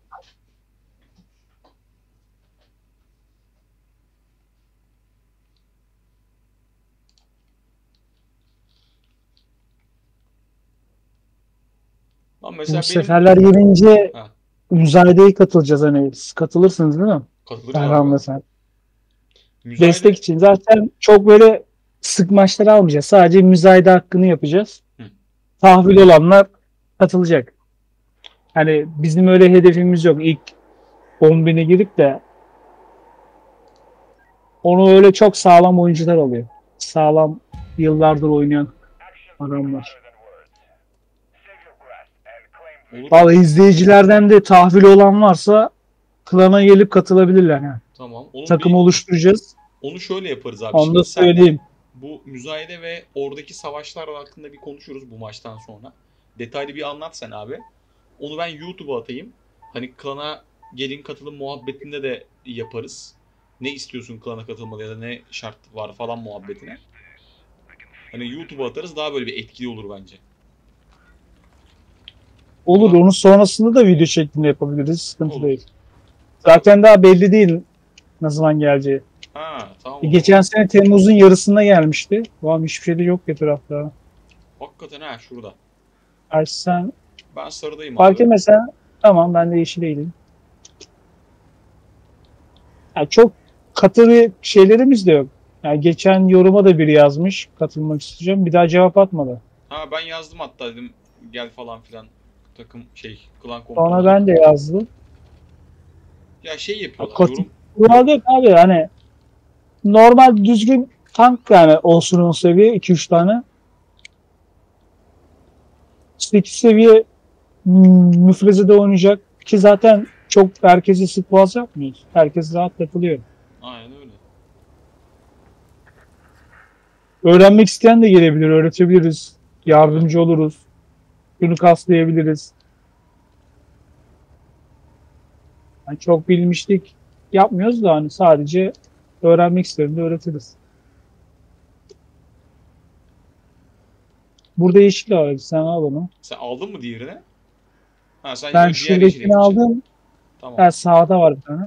Ama Bu mesela benim seferler gelince ha, müzayedeye katılacağız hani. Siz katılırsınız değil mi? katılırız abi. Erhan'la sen. Destek Müzayede için. Zaten çok böyle sık maçlar almayacağız. Sadece müzayede hakkını yapacağız. Hı, Tahvil olanlar katılacak. Hani bizim öyle hedefimiz yok. İlk 10.000'e girip de onu öyle çok sağlam oyuncular alıyor. Sağlam yıllardır oynayan adamlar. olur Vallahi abi. izleyicilerden de tahvil olan varsa klana gelip katılabilirler. Yani. Tamam. Onun Takım bir oluşturacağız. onu şöyle yaparız abi. Onu da Şimdi senle söyleyeyim. bu müzayede ve oradaki savaşlar hakkında bir konuşuruz bu maçtan sonra. Detaylı bir anlat sen abi. Onu ben YouTube'a atayım. Hani klana gelin katılım muhabbetinde de yaparız. Ne istiyorsun klana katılmalı ya da ne şart var falan muhabbetine. Hani YouTube'a atarız daha böyle bir etkili olur bence. Olur, Klan onu sonrasında da video şeklinde yapabiliriz. Sıkıntı olur. değil. Zaten daha belli değil ne zaman geleceği. Ha tamam o zaman. Geçen sene Temmuz'un yarısında gelmişti. Bu an hiçbir şey de yok etrafta. Hakikaten ha şurada. Ay sen Ben sarıdayım fark abi. etmesen tamam, ben de yeşil değilim. Yani çok katı bir şeylerimiz de yok. Yani geçen yoruma da biri yazmış. Katılmak isteyeceğim. Bir daha cevap atmadı. Ha ben yazdım hatta dedim gel falan filan takım klan Sonra komutanı. ben de yazdım. Ya şey yapıyorlar Katı yorum. kural yok abi. Hani normal düzgün tank yani olsun o seviye 2-3 tane. 8 seviye müfrezede oynayacak ki zaten çok herkese sık boğaz yapmıyoruz. Herkes rahat katılıyor. Aynen öyle. Öğrenmek isteyen de gelebilir, öğretebiliriz. Tabii. Yardımcı oluruz. Bunu kaslayabiliriz. Yani çok bilmişlik yapmıyoruz da hani sadece öğrenmek isteyen de öğretiriz. Burada yeşil var. Sen al onu. Sen aldın mı diğerini? Ha sen Ben diğer yeşile şuradakini gideceksin. aldım. Tamam. Ha, sağda var bir tane.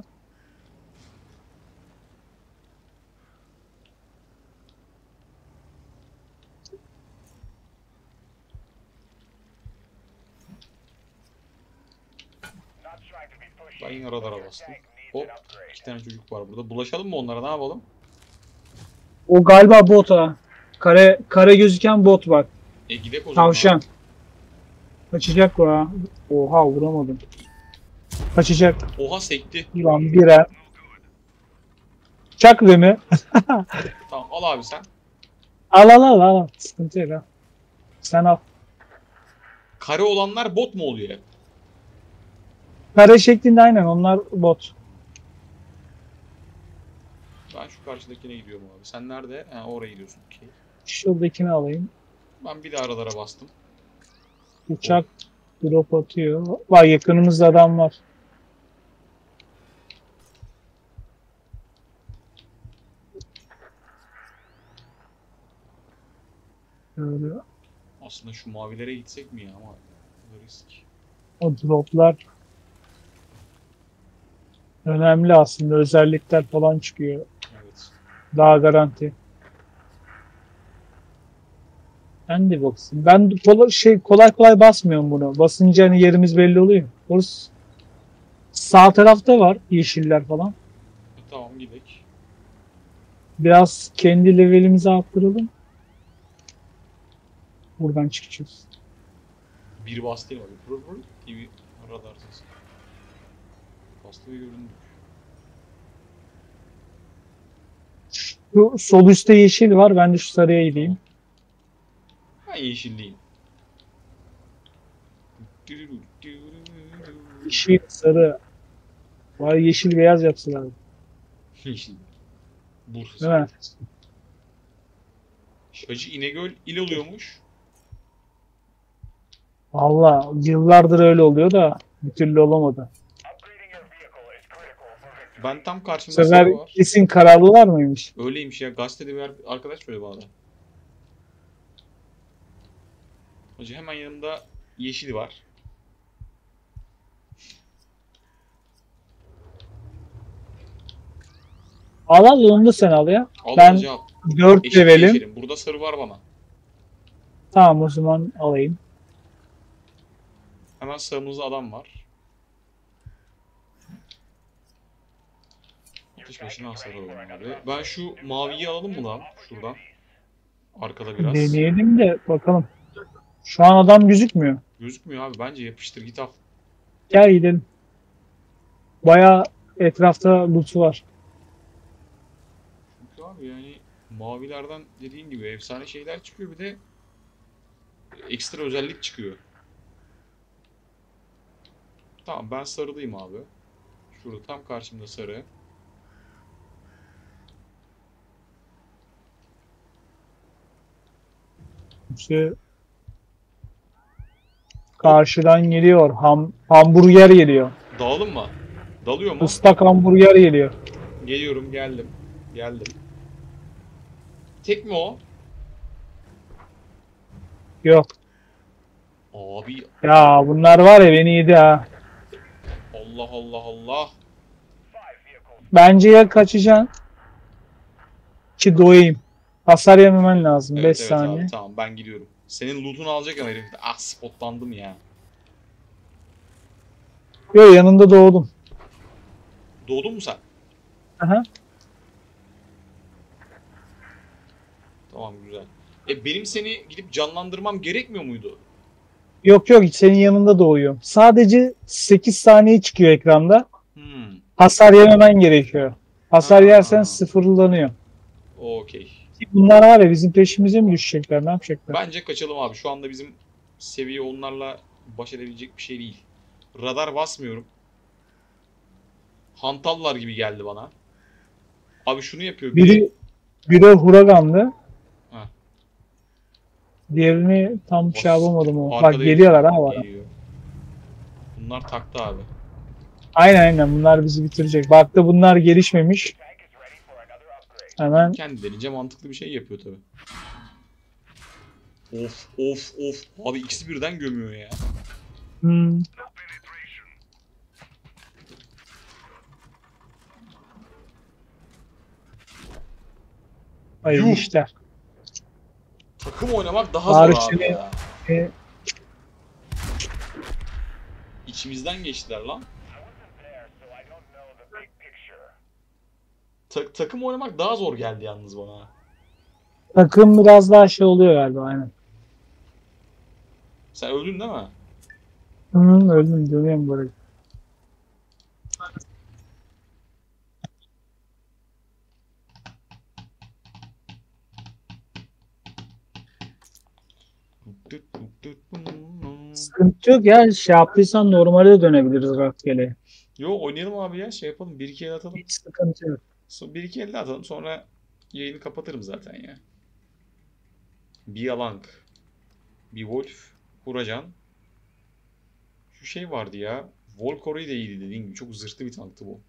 Ben yine radara bastım. Hop. İki tane çocuk var burada. Bulaşalım mı onlara ne yapalım? O galiba bot ha. Kare gözüken bot bak. Gidek o zaman Tavşan. abi. Kaçacak o ha. Oha, vuramadım. Kaçacak. Oha sekti. Yılan birer. Çak mi? Tamam al abi sen. Al. Sıkıntı yok ha. Sen al. Kare olanlar bot mu oluyor hep? Kare şeklinde aynen onlar bot. Ben şu karşıdakine gidiyorum abi. Sen nerede? Ha oraya gidiyorsun. Okey. Şuradakini alayım. Ben bir daha radara bastım. Oh. Uçak drop atıyor. Var, yakınımızda adam var. Böyle. Aslında şu mavilere gitsek mi ya ama risk. O droplar önemli aslında. Özellikler falan çıkıyor. Evet. Daha garanti. Ben de baksın. Ben kolay kolay basmıyorum bunu. Basınca hani yerimiz belli oluyor. Orası sağ tarafta var yeşiller falan. Tamam gidek. Biraz kendi levelimizi arttıralım. Buradan çıkacağız. Bir bastı değil mi? Pır pır diye bir radar sesi. Bastı ve göründü. Şu sol üstte yeşil var. Ben de şu sarıya gideyim. Ben yeşilliyim. Yeşil, sarı. Var yeşil beyaz yapsınlar. Yeşil. Bursa. Değil mi? Hacı İnegöl il oluyormuş. Valla yıllardır öyle oluyor da bir türlü olamadı. Ben tam Bu karşımda sefer sarı var. kesin kararlılar mıymış? Öyleymiş ya. Gazetede bir arkadaş söyledi bana. Hacı hemen yanımda yeşil var. Al al onu da sen al ya. Al Ben hacı al. 4 Eşit levelim. geçelim. Burada sarı var bana. Tamam o zaman alayım. Hemen sağımızda adam var. Atış başına hasar alalım abi. Ben şu maviyi alalım mı lan? Şuradan. Arkada biraz. Deneyelim de bakalım. Şu an adam gözükmüyor. Gözükmüyor abi. Bence yapıştır git al. Gel gidelim. Bayağı etrafta loot'u var. Çünkü abi yani mavilerden dediğin gibi efsane şeyler çıkıyor. Bir de ekstra özellik çıkıyor. Tamam ben sarılıyım abi. Şurada tam karşımda sarı. İşte karşıdan geliyor. Hamburger geliyor. Dalalım mı? Dalıyor mu? Islak hamburger geliyor. Geliyorum geldim. Geldim. Tek mi o? Yok. Abi Ya bunlar var ya beni yedi ha. Allah Allah Allah. Bence ya kaçacaksın ki doyayım. Hasar yememen lazım. 5 Evet evet saniye. abi tamam ben gidiyorum. Senin loot'unu alacak ama herif. Ah spotlandım ya. Yok yanında doğdum. Doğdun mu sen? Aha. Tamam güzel. Benim seni gidip canlandırmam gerekmiyor muydu? Yok yok senin yanında doğuyor. Sadece 8 saniye çıkıyor ekranda. Hmm. Hasar yememen gerekiyor. Hasar Ha. yersen sıfırlanıyor. Okey. Bunlar var ya bizim peşimize mi düşecekler? Ne yapacaklar? Bence kaçalım abi. Şu anda bizim seviye onlarla baş edebilecek bir şey değil. Radar basmıyorum. Hantallar gibi geldi bana. Abi şunu yapıyor. Biri huraganlı. Ha. Diğerini tam şey yapamadım o. Bak Arkada geliyorlar ha bana. geliyor. Bunlar taktı abi. Aynen bunlar bizi bitirecek. Baktı bunlar gelişmemiş. Hemen Kendilerince mantıklı bir şey yapıyor tabi. Of of of. Abi ikisi birden gömüyor ya. hmm, hayırlı Yuh. işler. Takım oynamak daha Bari zor abi seni- ya. E, İçimizden geçtiler lan. Takım oynamak daha zor geldi yalnız bana. takım biraz daha şey oluyor galiba aynen. Sen öldün değil mi? Öldüm dönüyorum böyle. Sıkıntı yok ya. Şey yaptıysan normale dönebiliriz rastgele. Yo oynayalım abi ya şey yapalım. Bir iki el atalım. Hiç sıkıntı yok. Bir iki elde atalım sonra yayını kapatırım zaten ya. Bir Yalang. Bir Wolf. Huracan. Şu şey vardı ya. Volkoroy da iyiydi dediğin gibi. Çok zırhlı bir tanktı bu.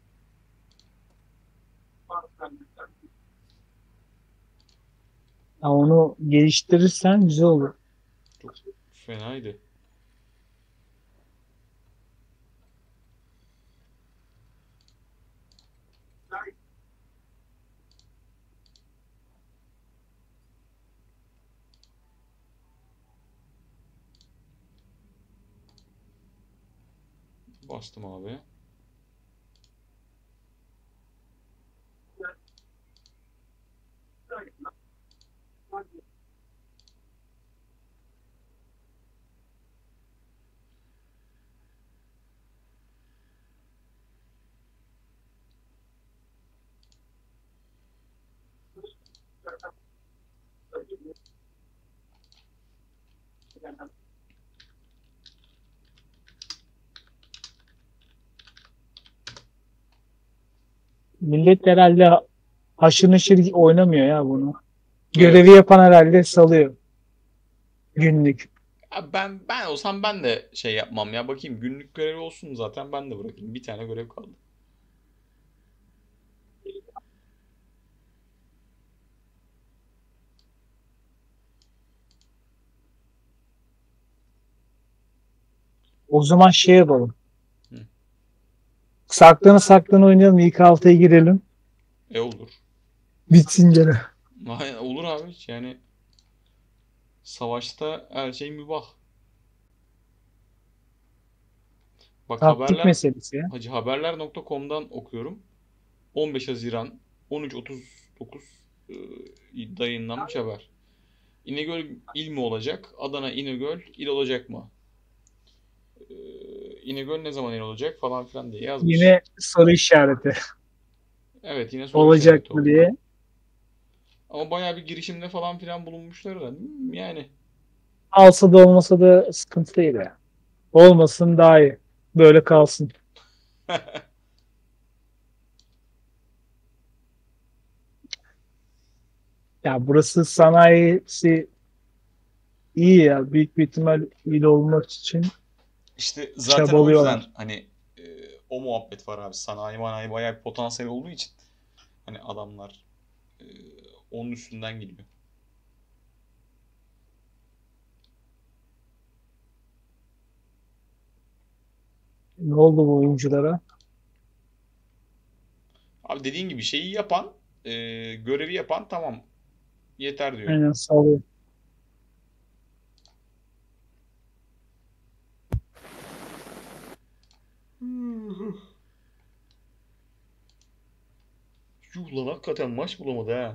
Ya onu geliştirirsen güzel olur. Çok fenaydı. Bastım abi. Millet herhalde haşır neşir oynamıyor ya bunu. Evet. Görevi yapan herhalde salıyor. Günlük. Ya ben olsam ben de şey yapmam ya. Bakayım günlük görevi olsun zaten ben de bırakayım. Bir tane görev kaldı. O zaman şey yapalım. Hı. Saklana oynayalım. İlk 6'ya girelim. Olur. Bitsin gene. Aynen, olur abi. Yani savaşta her şey mübah. Bak Taktik meselesi ya. haberler.com'dan okuyorum. 15 Haziran 13.39 yayınlanmış haber. İnegöl il mi olacak? Adana İnegöl il olacak mı? İnegöl ne zaman il olacak falan filan diye yazmış. Yine soru işareti. Evet, yine soru Olacak işareti mı oldu. diye. Ama bayağı bir girişimde falan filan bulunmuşlar da. Yani Alsa da olmasa da sıkıntı değil ya. Olmasın daha iyi. Böyle kalsın. Ya burası sanayisi iyi ya. Büyük bir ihtimal iyi olmak için işte zaten o yüzden çabalıyorlar. hani e, o muhabbet var abi. Sanayi bayağı bir potansiyel olduğu için hani adamlar e, onun üstünden gidiyor. Ne oldu bu oyunculara? Abi dediğin gibi şeyi yapan, görevi yapan tamam yeter diyorum. Aynen sağlıyor. Yuh lan hakikaten maç bulamadı ha.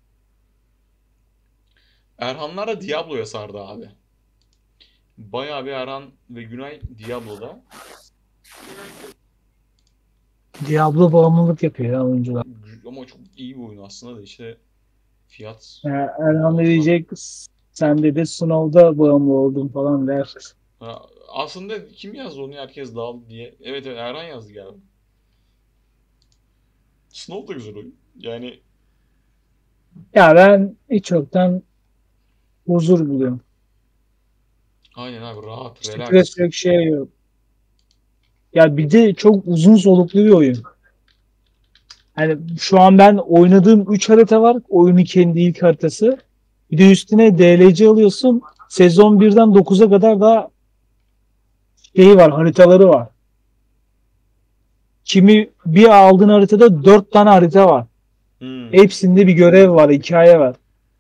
Erhanlar da Diablo'ya sardı abi. Bayağı bir Erhan ve Günay Diablo'da. Diablo bağımlılık yapıyor ya oyuncular. Ama çok iyi bir oyun aslında da işte fiyat Erhan ne muazzam. diyecek? Sen de sınavda bağımlı oldun falan der. Ha, aslında kim yazdı onu herkes dağıldı diye. Evet, evet, Erhan yazdı galiba. Snow da güzel oyun. Yani Ya ben hiç yoktan huzur buluyorum. aynen abi, rahat, Stres relax. yok şey yok. Ya bir de çok uzun soluklu bir oyun. Hani şu an ben oynadığım 3 harita var. Oyunun kendi ilk haritası. Bir de üstüne DLC alıyorsun. Sezon 1'den 9'a kadar da şeyi var, haritaları var. Kimi bir aldığın haritada 4 tane harita var. Hmm, Hepsinde bir görev var, hikaye var.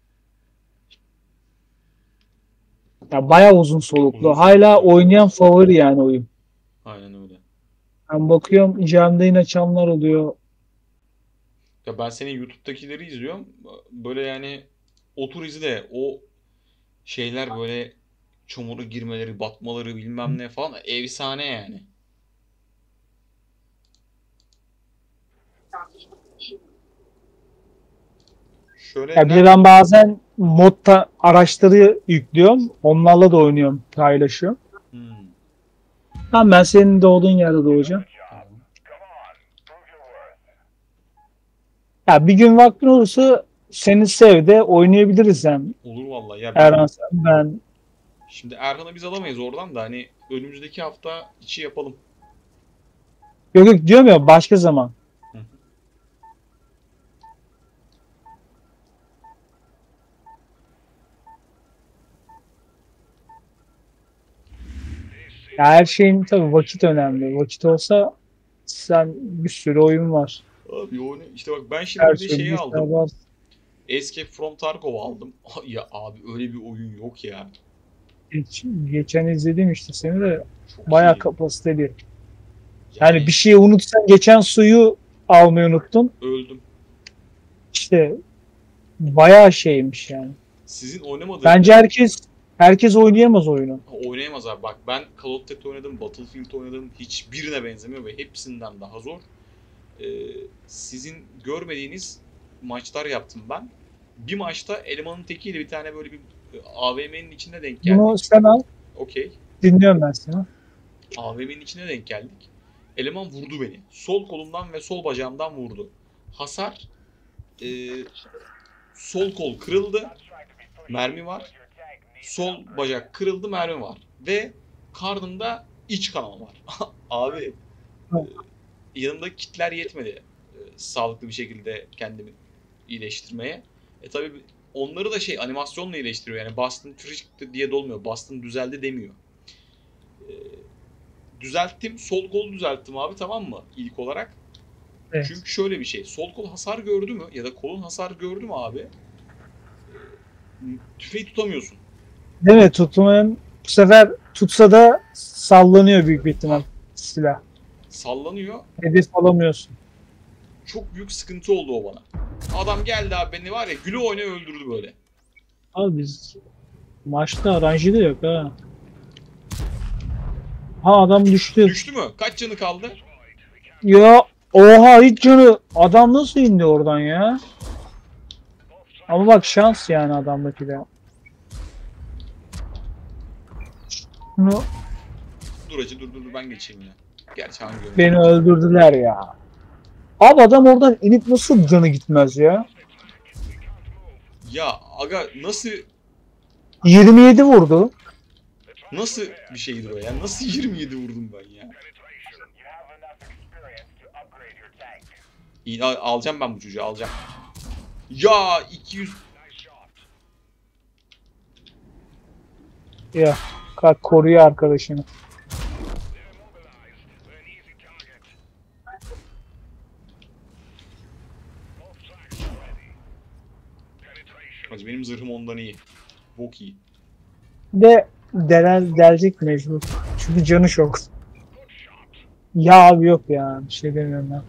Ya bayağı uzun uzun soluklu. soluklu, Hala evet, oynayan evet. favori yani oyun. Aynen öyle. Ben bakıyorum canlı yayın açanlar oluyor. Ya ben senin YouTube'dakileri izliyorum. Böyle yani otur izle. O şeyler böyle çamura girmeleri, batmaları bilmem ne falan efsane yani. Şöyle Ya bir de nerede? ben bazen modda araçları yüklüyorum. Onlarla da oynuyorum, paylaşıyorum. Hmm, Tamam ben senin doğduğun yerde doğacağım. tamam. Ya bir gün vaktin olursa seni sev de oynayabiliriz yani. Olur vallahi. Ya Erhan sen ben. şimdi Erhan'ı biz alamayız oradan da hani önümüzdeki hafta içi yapalım. Yok yok diyorum ya başka zaman. Hı. Ya her şeyin tabii vakit önemli. Vakit olsa sen bir sürü oyun var. Abi o ne? İşte bak ben şimdi Her bir de şey şeyi bir aldım. var. Escape from Tarkov aldım. Ya abi öyle bir oyun yok ya. Geçen izledim işte seni de Çok bayağı iyi. kapasiteli. Yani bir Yani şeyi unutsan geçen suyu almayı unuttun. öldüm. İşte bayağı şeymiş yani. Sizin oynamadığınız Bence herkes oynayamaz oyunu. oynayamaz abi. Bak ben Call of Duty oynadım, Battlefield oynadım. Hiçbirine benzemiyor ve hepsinden daha zor. Ee, sizin görmediğiniz maçlar yaptım ben. Bir maçta elemanın tekiyle bir tane böyle bir AVM'nin içine denk Bunu geldik. sen al. Okey. Dinliyorum ben seni. AVM'nin içine denk geldik. Eleman vurdu beni. Sol kolumdan ve sol bacağımdan vurdu. Hasar, e, sol kol kırıldı. Mermi var. Sol bacak kırıldı, mermi var. Ve karnımda iç kanama var. Abi yanımda kitler yetmedi. Sağlıklı bir şekilde kendimi iyileştirmeye. Tabii onları da şey animasyonla iyileştiriyor. Yani bastın fırçıktı diye dolmuyor. Bastın düzeldi demiyor. E, düzelttim. Sol kolu düzelttim abi, tamam mı? İlk olarak. Evet. Çünkü şöyle bir şey. Sol kol hasar gördü mü ya da kolun hasar gördü mü abi? Tüfeği tutamıyorsun. Değil mi? Tutmayan bu sefer tutsa da sallanıyor büyük bir ihtimal silah. Sallanıyor. Hedef alamıyorsun. Çok büyük sıkıntı oldu o bana. Adam geldi abi, beni var ya güle oynaya öldürdü böyle. Abi biz maçta aranjı da yok ha. Ha adam düştü. Düştü mü? Kaç canı kaldı? Ya oha hiç canı. Adam nasıl indi oradan ya? Ama bak şans yani adamdaki de. Bunu Dur acı, dur ben geçeyim ya. Gerçi hangi yöne? beni öldürdüler ya. Abi adam oradan inip nasıl canı gitmez ya? Ya aga, nasıl 27 vurdu. bir şeydir o ya? Nasıl 27 vurdum ben ya? İyi, alacağım ben bu çocuğu, alacağım. Ya 200. Ya kalk koruyor arkadaşını. Hacı benim zırhım ondan iyi. Bok iyi. De delecek mecbur. Çünkü canı çok. Ya abi yok ya. Bir şey demiyorum ben.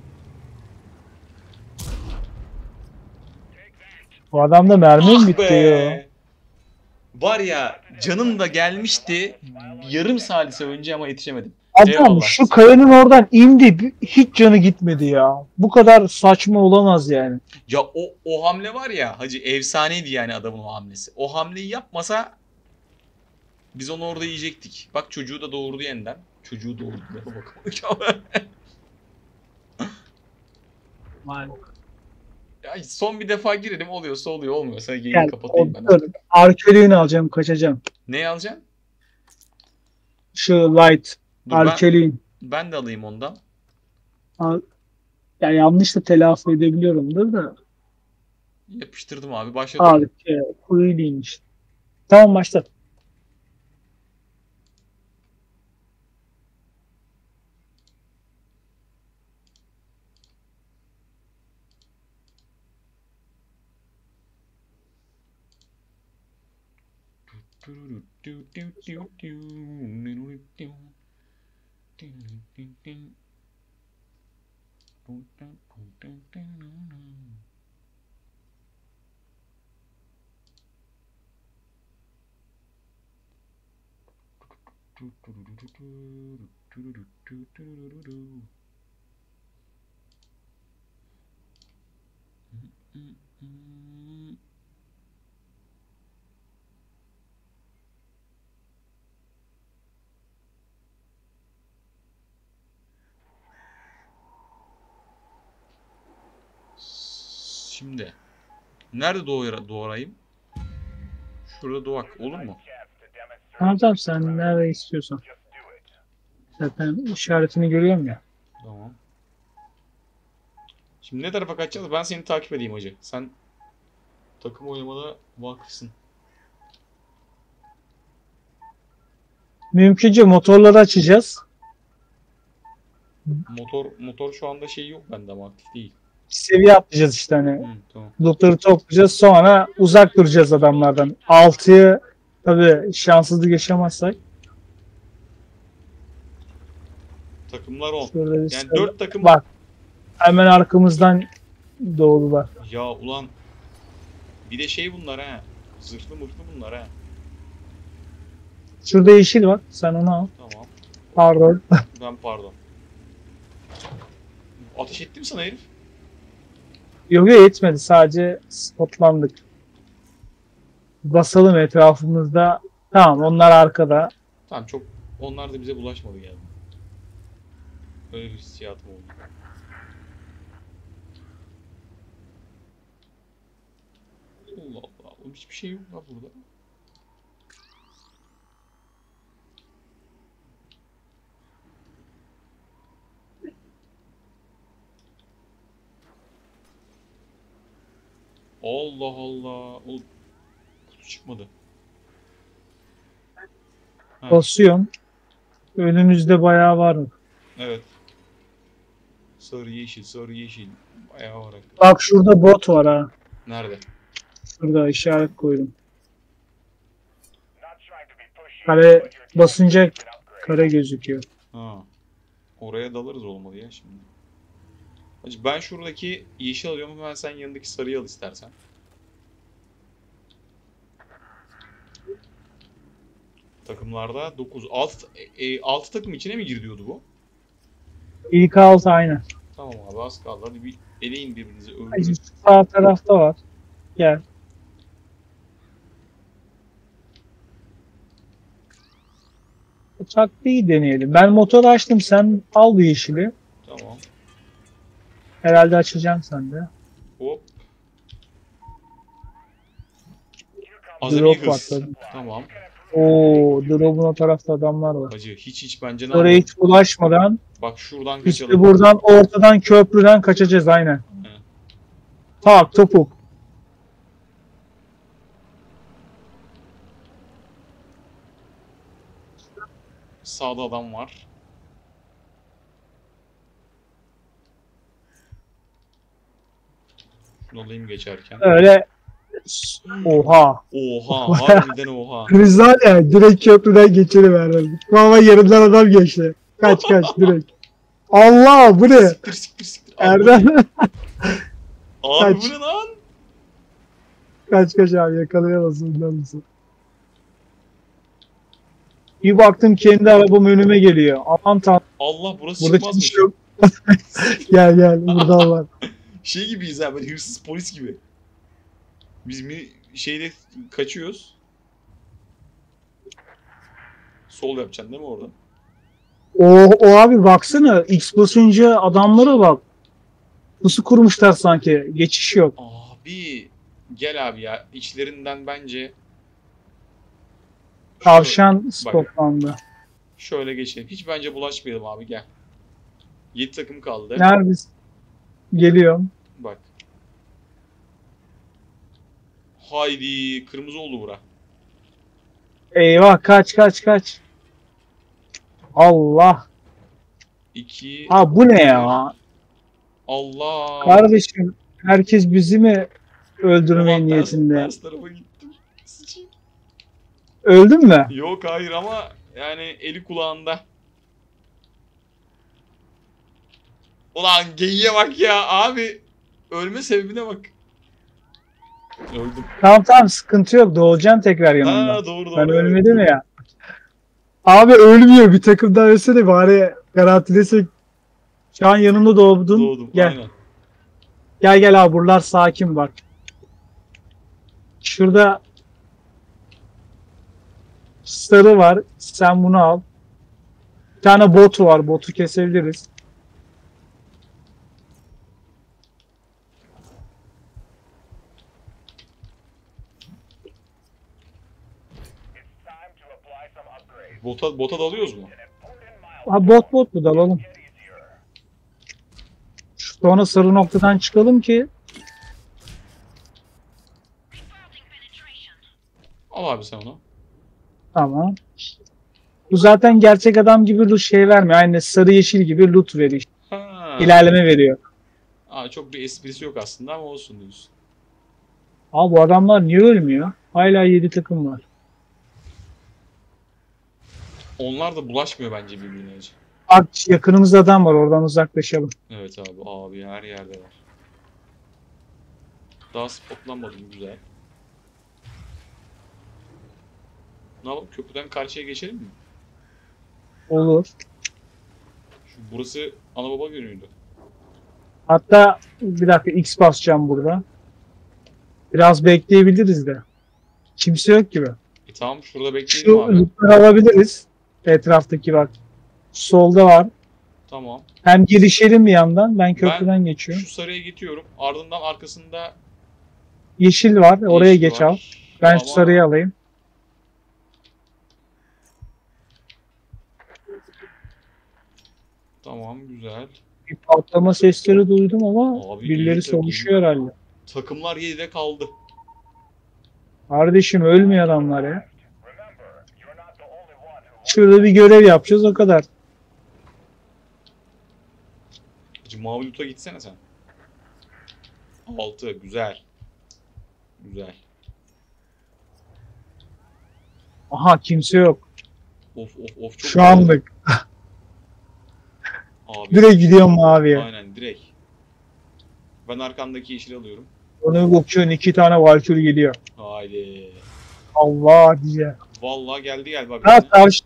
Bu adamda mermi mi Ah bitti ya? be! Var ya, canım da gelmişti yarım salise önce ama yetişemedim. Adam Eyvallah. şu kayanın oradan indi. Hiç canı gitmedi ya. Bu kadar saçma olamaz yani. Ya o hamle var ya hacı, efsaneydi yani adamın o hamlesi. O hamleyi yapmasa biz onu orada yiyecektik. Bak çocuğu da doğurdu yeniden. Çocuğu doğurdu. Bakalım. Ya son bir defa girelim, oluyorsa oluyor, olmuyorsa yayını Gel, kapatayım ben. dur. Arkelini alacağım, kaçacağım. Ne alacaksın? Şu light, Dur arkelin. ben de alayım ondan. Ya yanlış da telaffuz edebiliyorumdur da. Yapıştırdım abi, başladım. Abi, kuyuymuş. Tamam başla. Şimdi nerede doğrayayım? Şurada doğak olur mu? Tamam sen nerede istiyorsan. Zaten işaretini görüyorum ya. Tamam. Şimdi ne tarafa kaçacağız? Ben seni takip edeyim hacı. Sen takım oynamada vakıfsın. Mümkünce motorları açacağız. Motor şu anda şey yok bende ama aktif değil. Seviye atlayacağız işte hani. Tamam. Lootları toplayacağız. Sonra uzak duracağız adamlardan. 6'yı tabii şanssızlık yaşamazsak. Takımlar 10. Şurada Yani 4 takım. Bak. Hemen arkamızdan doğdular. Ya ulan. Bir de şey bunlar ha. Zırhlı mırhlı bunlar ha. Şurada yeşil var. Sen onu al. Tamam. Pardon. Ben pardon. Ateş etti mi sana herif? Yok yetmedi. Sadece spotlandık. Basalım etrafımızda. Tamam onlar arkada. Tamam, çok. Onlar da bize bulaşmadı yani. Öyle bir hissiyatım oldu. Allah Allah. Oğlum hiçbir şey yok lan burada. Allah Allah. Oğlum kutu çıkmadı. Ha. Basıyorum. Önümüzde bayağı var mı? Evet. Sarı yeşil, sarı yeşil. Bayağı var. Bak şurada bot var ha. Nerede? Şurada işaret koydum. Kare basınca kare gözüküyor. Ha. Oraya dalarız olmalı ya şimdi. Hacı ben şuradaki yeşil alıyorum, hemen sen yanındaki sarıyı al istersen. Takımlarda 9. 6 takım içine mi giriyordu bu? İlk altı aynı. Tamam abi, az kaldı. Hadi bir eleyin birbirinizi, Hadi öldürün. sağ tarafta var. Gel. Taklıyı deneyelim. Ben motor açtım. Sen al bu yeşili. Tamam. Herhalde açacağım sen de. Hop. Azami Drop hız. patladı. Tamam. Oo, drop'un o tarafta adamlar var. Hacı hiç bence ne Oraya yapalım? hiç ulaşmadan Bak şuradan işte kaçalım. buradan ortadan köprüden kaçacağız aynen. Evet. Tak topuk. Sağda adam var. Şunu alayım geçerken. Öyle oha. Oha, harbiden oha. Kriz var ya direkt köprüden geçiriverdim. Valla yanımdan adam geçti. Kaç direkt. Allah bu ne? Siktir siktir siktir. Abi, Erdem abi kaç. bu ne lan? kaç abi yakalayamazsın bundan mısın? Bir baktım kendi arabam önüme geliyor. Aman tanrım Allah, burası burada çıkmazmış. çıkış yok. Gel burada var. Şey gibiyiz ha, böyle hırsız polis gibi. Biz mi şeyde kaçıyoruz. Sol yapacaksın değil mi orada? O abi baksana X basınca adamlara bak. Pusu kurmuşlar sanki. Geçiş yok. Abi gel abi ya, içlerinden bence Tavşan stoplandı. şöyle geçelim. Hiç bence bulaşmayalım abi, gel. 7 takım kaldı. Neredesin? Geliyorum. Bak. Haydi, kırmızı oldu bura. Eyvah kaç. Allah. 2 Ha bu ne ya? Allah. Kardeşim herkes bizi mi öldürmeye Ulan niyetinde? ters tarafa gittim. Sıçayım. Öldün mü? Yok hayır, ama yani eli kulağında. Ulan geyiğe bak ya abi. Ölme sebebine bak. Öldüm. Tamam sıkıntı yok. Doğacaksın tekrar yanımda. Ha doğru. Ben evet. ölmedim ya. Abi ölmüyor. Bir takımdan ölse bari garantilesek. Şu an yanımda doğdun. Doğdum Gel. aynen. Gel abi buralar sakin bak. Şurada sarı var. Sen bunu al. Bir tane bot var. Botu kesebiliriz. Bota dalıyoruz mu? Ha bot mu dalalım. Sonra sarı noktadan çıkalım ki Al abi sen onu. tamam. Bu zaten gerçek adam gibi loot şey vermiyor. Aynı sarı yeşil gibi loot veriyor. Ha. İlerleme veriyor. Aa, çok bir esprisi yok aslında ama olsun diyorsun. Abi bu adamlar niye ölmüyor? Hala 7 takım var. Onlar da bulaşmıyor bence birbirine. Bak yakınımızda adam var. Oradan uzaklaşalım. Evet abi her yerde var. Daha spotlanmadım, güzel. Ne yapalım, köprüden karşıya geçelim mi? Olur. Burası ana baba günüydü. Hatta bir dakika X basacağım burada. Biraz bekleyebiliriz de. Kimse yok gibi. Tamam, şurada bekleyelim Şu abi. lootları alabiliriz. Etraftaki bak. Solda var. Tamam. Hem gelişelim bir yandan. Ben köprüden geçiyorum. Şu sarıya gidiyorum. Ardından arkasında Yeşil var. Oraya yeşil geç var. al. Ben Ama şu sarıyı alayım. Tamam, güzel. Bir patlama sesleri duydum ama Abi birileri iyi savaşıyor herhalde. Takımlar 7'de kaldı. Kardeşim ölmüyor adamlar ya. Şurada bir görev yapacağız o kadar. Hacı mavi loot'a gitsene sen. 6 güzel. Güzel. Aha kimse yok. Of of of çok Şu güzel. anlık. Abi. Direkt gidiyorum maviye. Aynen direkt. Ben arkandaki yeşili alıyorum. Onu bakıyorsun 2 tane Valkyrie geliyor. Haydi. Allah diye. Vallahi geldi galiba bir Ha tane. karşı.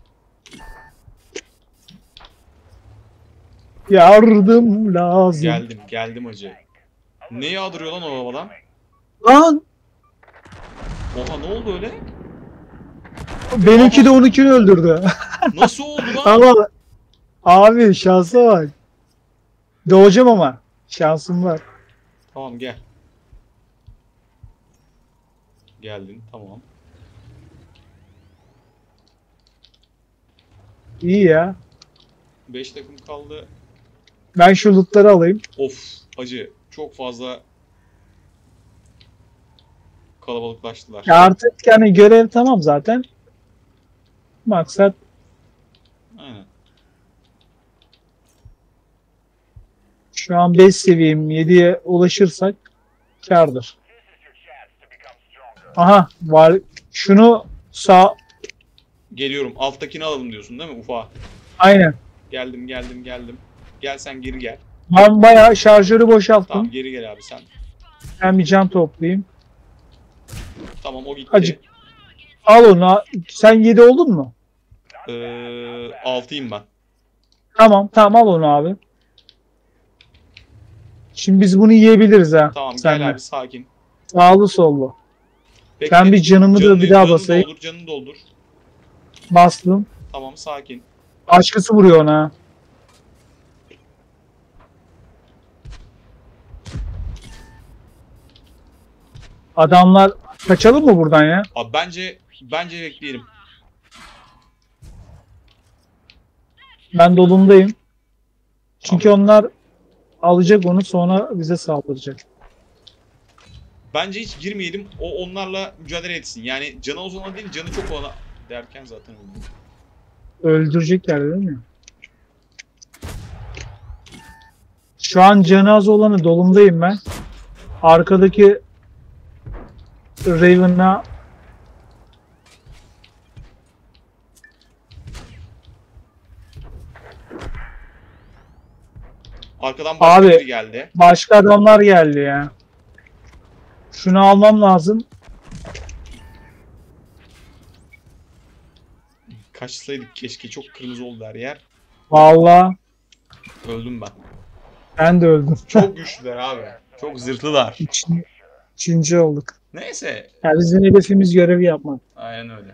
Yardım lazım. Geldim hacı. Ne yağdırıyor lan o havadan? Lan Oha ne oldu öyle? benimki de 12'ni öldürdü. Nasıl oldu lan? Ama abi şansa bak. Doğacağım ama. Şansım var. Tamam gel. Geldin tamam. İyi ya. 5 takım kaldı. Ben şu lootları alayım. Of hacı çok fazla kalabalıklaştılar. Ya artık yani görev tamam zaten. Maksat Aynen. şu an 5 seviyem 7'ye ulaşırsak kârdır. Aha var. Şunu sağ Geliyorum. Alttakini alalım diyorsun değil mi Ufa? aynen. Geldim. Gel sen geri gel. Ben bayağı şarjörü boşalttım. Tamam geri gel abi sen. Ben bir can toplayayım. Tamam o gitti. Hacı. Al onu. Sen 7 oldun mu? 6'yım ben. Tamam al onu abi. Şimdi biz bunu yiyebiliriz ha. Tamam senle. gel abi sakin. Sağlı sollu. Bekle. Ben bir canımı da bir daha basayım. Canını doldur. Bastım. Tamam sakin. Başkası vuruyor ona. Adamlar kaçalım mı buradan ya? Abi bence bekleyelim. Ben dolumdayım. Çünkü onlar alacak onu sonra bize saldıracak. Bence hiç girmeyelim. O onlarla mücadele etsin. Yani canı o zaman değil, canı çok olana derken zaten öldü. Öldürecekler değil mi? Şu an canı az olanı dolumdayım ben. Arkadaki Raven'a Arkadan başka Abi. biri geldi. başka adamlar geldi ya. Şunu almam lazım. Kaçsaydık keşke. Çok kırmızı oldu her yer. Vallahi Öldüm ben. ben de öldüm. Çok güçlüler abi. Çok zırhlılar. Üçüncü olduk. Neyse. Yani bizim hedefimiz görevi yapmak. Aynen öyle.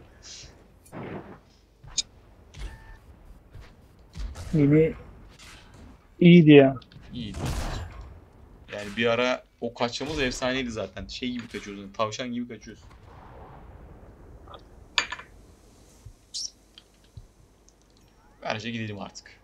Yine iyiydi ya. İyiydi. Yani bir ara o kaçmamız efsaneydi zaten. Şey gibi kaçıyoruz. Yani, tavşan gibi kaçıyoruz. Bence gidelim artık.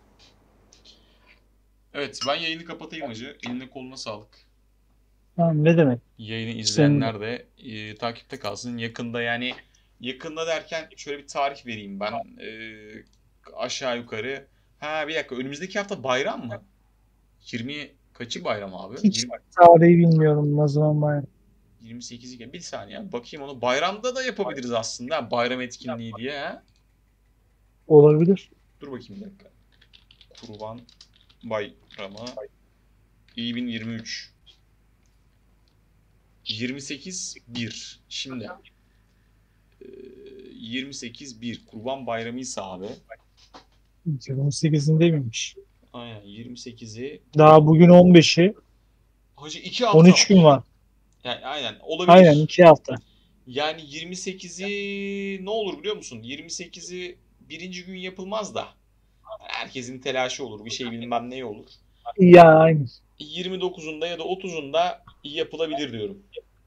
Evet ben yayını kapatayım hacı. Eline koluna sağlık. Tamam, ne demek? Yayını izleyenler de takipte kalsın. Yakında yani yakında derken şöyle bir tarih vereyim ben. Aşağı yukarı. Ha bir dakika önümüzdeki hafta bayram mı? 20 kaçı bayram abi? Hiç tarihi bilmiyorum ne zaman bayram. 28'i bir saniye bakayım onu. Bayramda da yapabiliriz aslında. Bayram etkinliği diye ha. Olabilir. Dur bakayım bir dakika. Kurban Bayramı 2023 28-1 şimdi 28-1 Kurban Bayramıysa abi 28'inde miymiş? aynen 28'i Daha bugün 15'i. hacı 2 hafta 13 gün var. yani aynen olabilir. Aynen 2 hafta. Yani 28'i ne olur biliyor musun? 28'i birinci gün yapılmaz da herkesin telaşı olur. Bir şey bilmem ne olur. Ya aynı. 29'unda ya da 30'unda yapılabilir diyorum.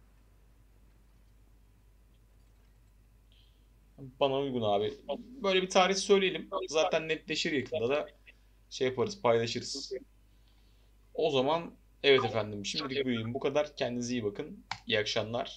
Bana uygun abi. Böyle bir tarih söyleyelim. Zaten netleşir yakında da şey yaparız, paylaşırız. O zaman evet efendim. Şimdilik bu kadar. Kendinize iyi bakın. İyi akşamlar.